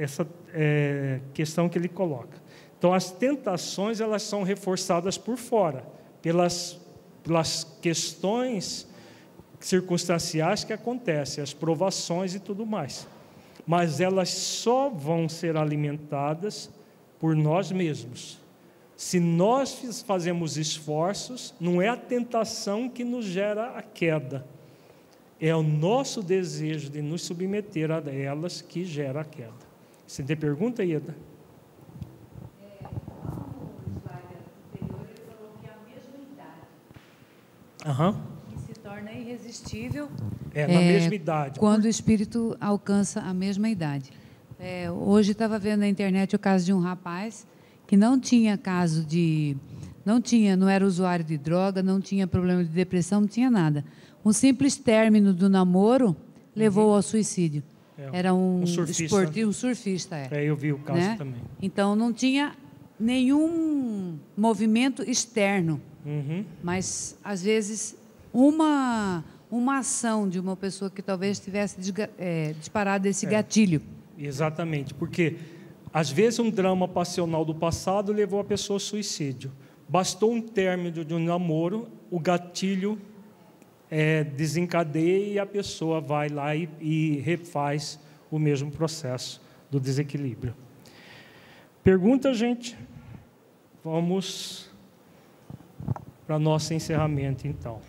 é, questão que ele coloca. Então, as tentações, elas são reforçadas por fora, pelas, pelas questões circunstanciais que acontecem, as provações e tudo mais. Mas elas só vão ser alimentadas por nós mesmos. Se nós fazemos esforços, não é a tentação que nos gera a queda, é o nosso desejo de nos submeter a elas que gera a queda. Você tem pergunta, Ieda? É, no slide anterior, ele falou que é a mesma idade. Aham. Que se torna irresistível. É, na é, mesma idade. Quando o espírito alcança a mesma idade. É, hoje estava vendo na internet o caso de um rapaz que não tinha caso de... Não tinha, não era usuário de droga, não tinha problema de depressão, não tinha nada. Um simples término do namoro levou uhum. ao suicídio. É, era um, um surfista. Esportivo, um surfista. É, é, eu vi o caso né? também. Então, não tinha nenhum movimento externo. Uhum. Mas, às vezes, uma, uma ação de uma pessoa que talvez tivesse desga, é, disparado esse é, gatilho. Exatamente, porque, às vezes, um drama passional do passado levou a pessoa ao suicídio. Bastou um término de um namoro, o gatilho é, desencadeia e a pessoa vai lá e, e refaz o mesmo processo do desequilíbrio. Pergunta, gente? Vamos para nosso encerramento, então.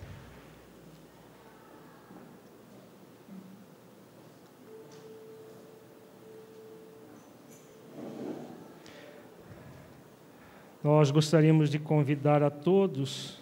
Nós gostaríamos de convidar a todos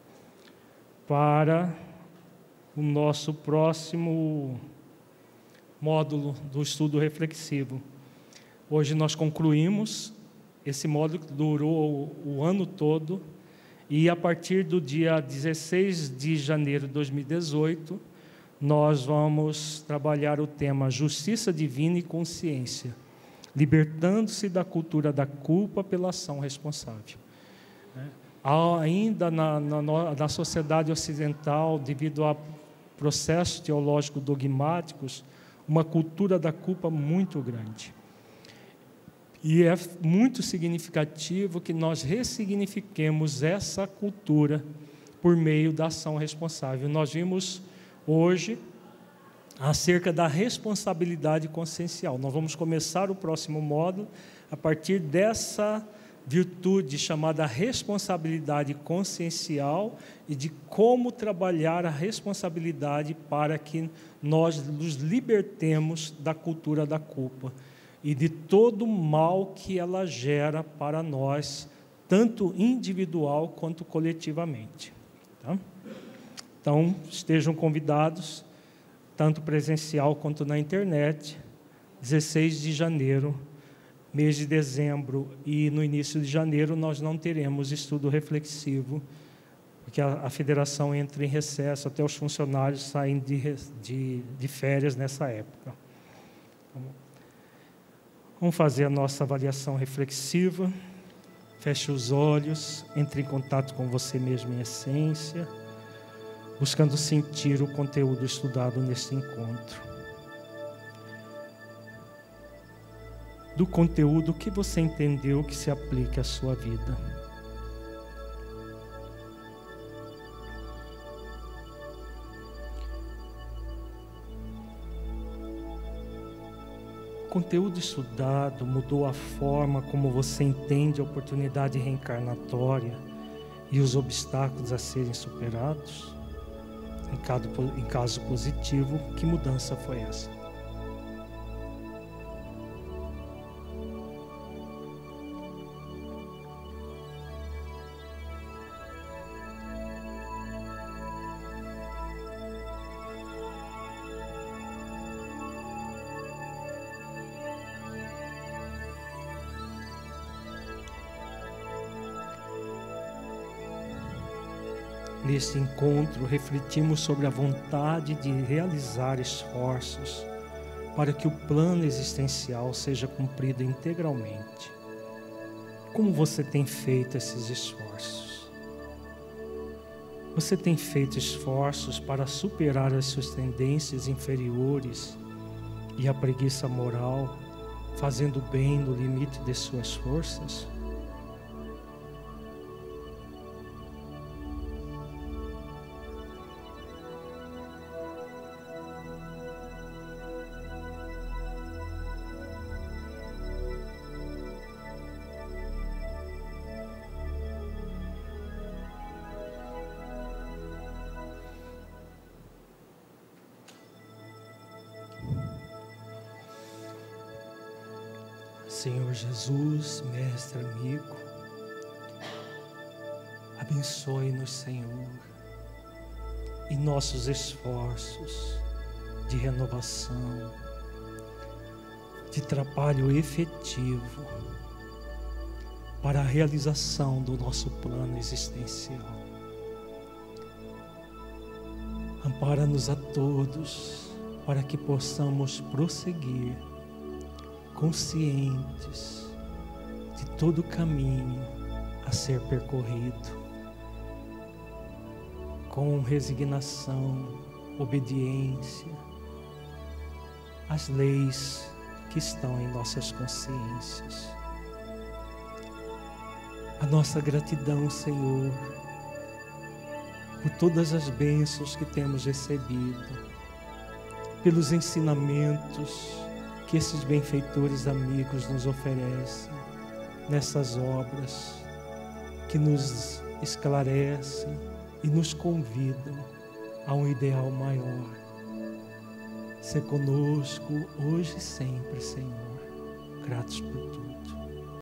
para o nosso próximo módulo do estudo reflexivo. Hoje nós concluímos, esse módulo que durou o ano todo, e a partir do dia dezesseis de janeiro de dois mil e dezoito, nós vamos trabalhar o tema Justiça Divina e Consciência, libertando-se da cultura da culpa pela ação responsável. Há ainda na, na, na sociedade ocidental, devido a processos teológicos dogmáticos, uma cultura da culpa muito grande. E é muito significativo que nós ressignifiquemos essa cultura por meio da ação responsável. Nós vimos hoje acerca da responsabilidade consciencial. Nós vamos começar o próximo módulo a partir dessa virtude chamada responsabilidade consciencial e de como trabalhar a responsabilidade para que nós nos libertemos da cultura da culpa e de todo o mal que ela gera para nós, tanto individual quanto coletivamente. Tá? Então, estejam convidados, tanto presencial quanto na internet, dezesseis de janeiro, mês de dezembro e no início de janeiro nós não teremos estudo reflexivo, porque a, a federação entra em recesso, até os funcionários saem de, de, de férias nessa época. Vamos fazer a nossa avaliação reflexiva. Feche os olhos, entre em contato com você mesmo em essência, buscando sentir o conteúdo estudado nesse encontro. Do conteúdo que você entendeu que se aplique à sua vida. O conteúdo estudado mudou a forma como você entende a oportunidade reencarnatória e os obstáculos a serem superados? Em caso positivo, que mudança foi essa? Neste encontro, refletimos sobre a vontade de realizar esforços para que o plano existencial seja cumprido integralmente. Como você tem feito esses esforços? Você tem feito esforços para superar as suas tendências inferiores e a preguiça moral, fazendo bem no limite de suas forças? Senhor Jesus, mestre amigo, abençoe-nos, Senhor, em nossos esforços de renovação, de trabalho efetivo para a realização do nosso plano existencial. Ampara-nos a todos para que possamos prosseguir conscientes de todo o caminho a ser percorrido, com resignação, obediência às leis que estão em nossas consciências. A nossa gratidão, Senhor, por todas as bênçãos que temos recebido, pelos ensinamentos que esses benfeitores amigos nos oferecem nessas obras, que nos esclarecem e nos convidam a um ideal maior. Sê conosco hoje e sempre, Senhor. Gratos por tudo.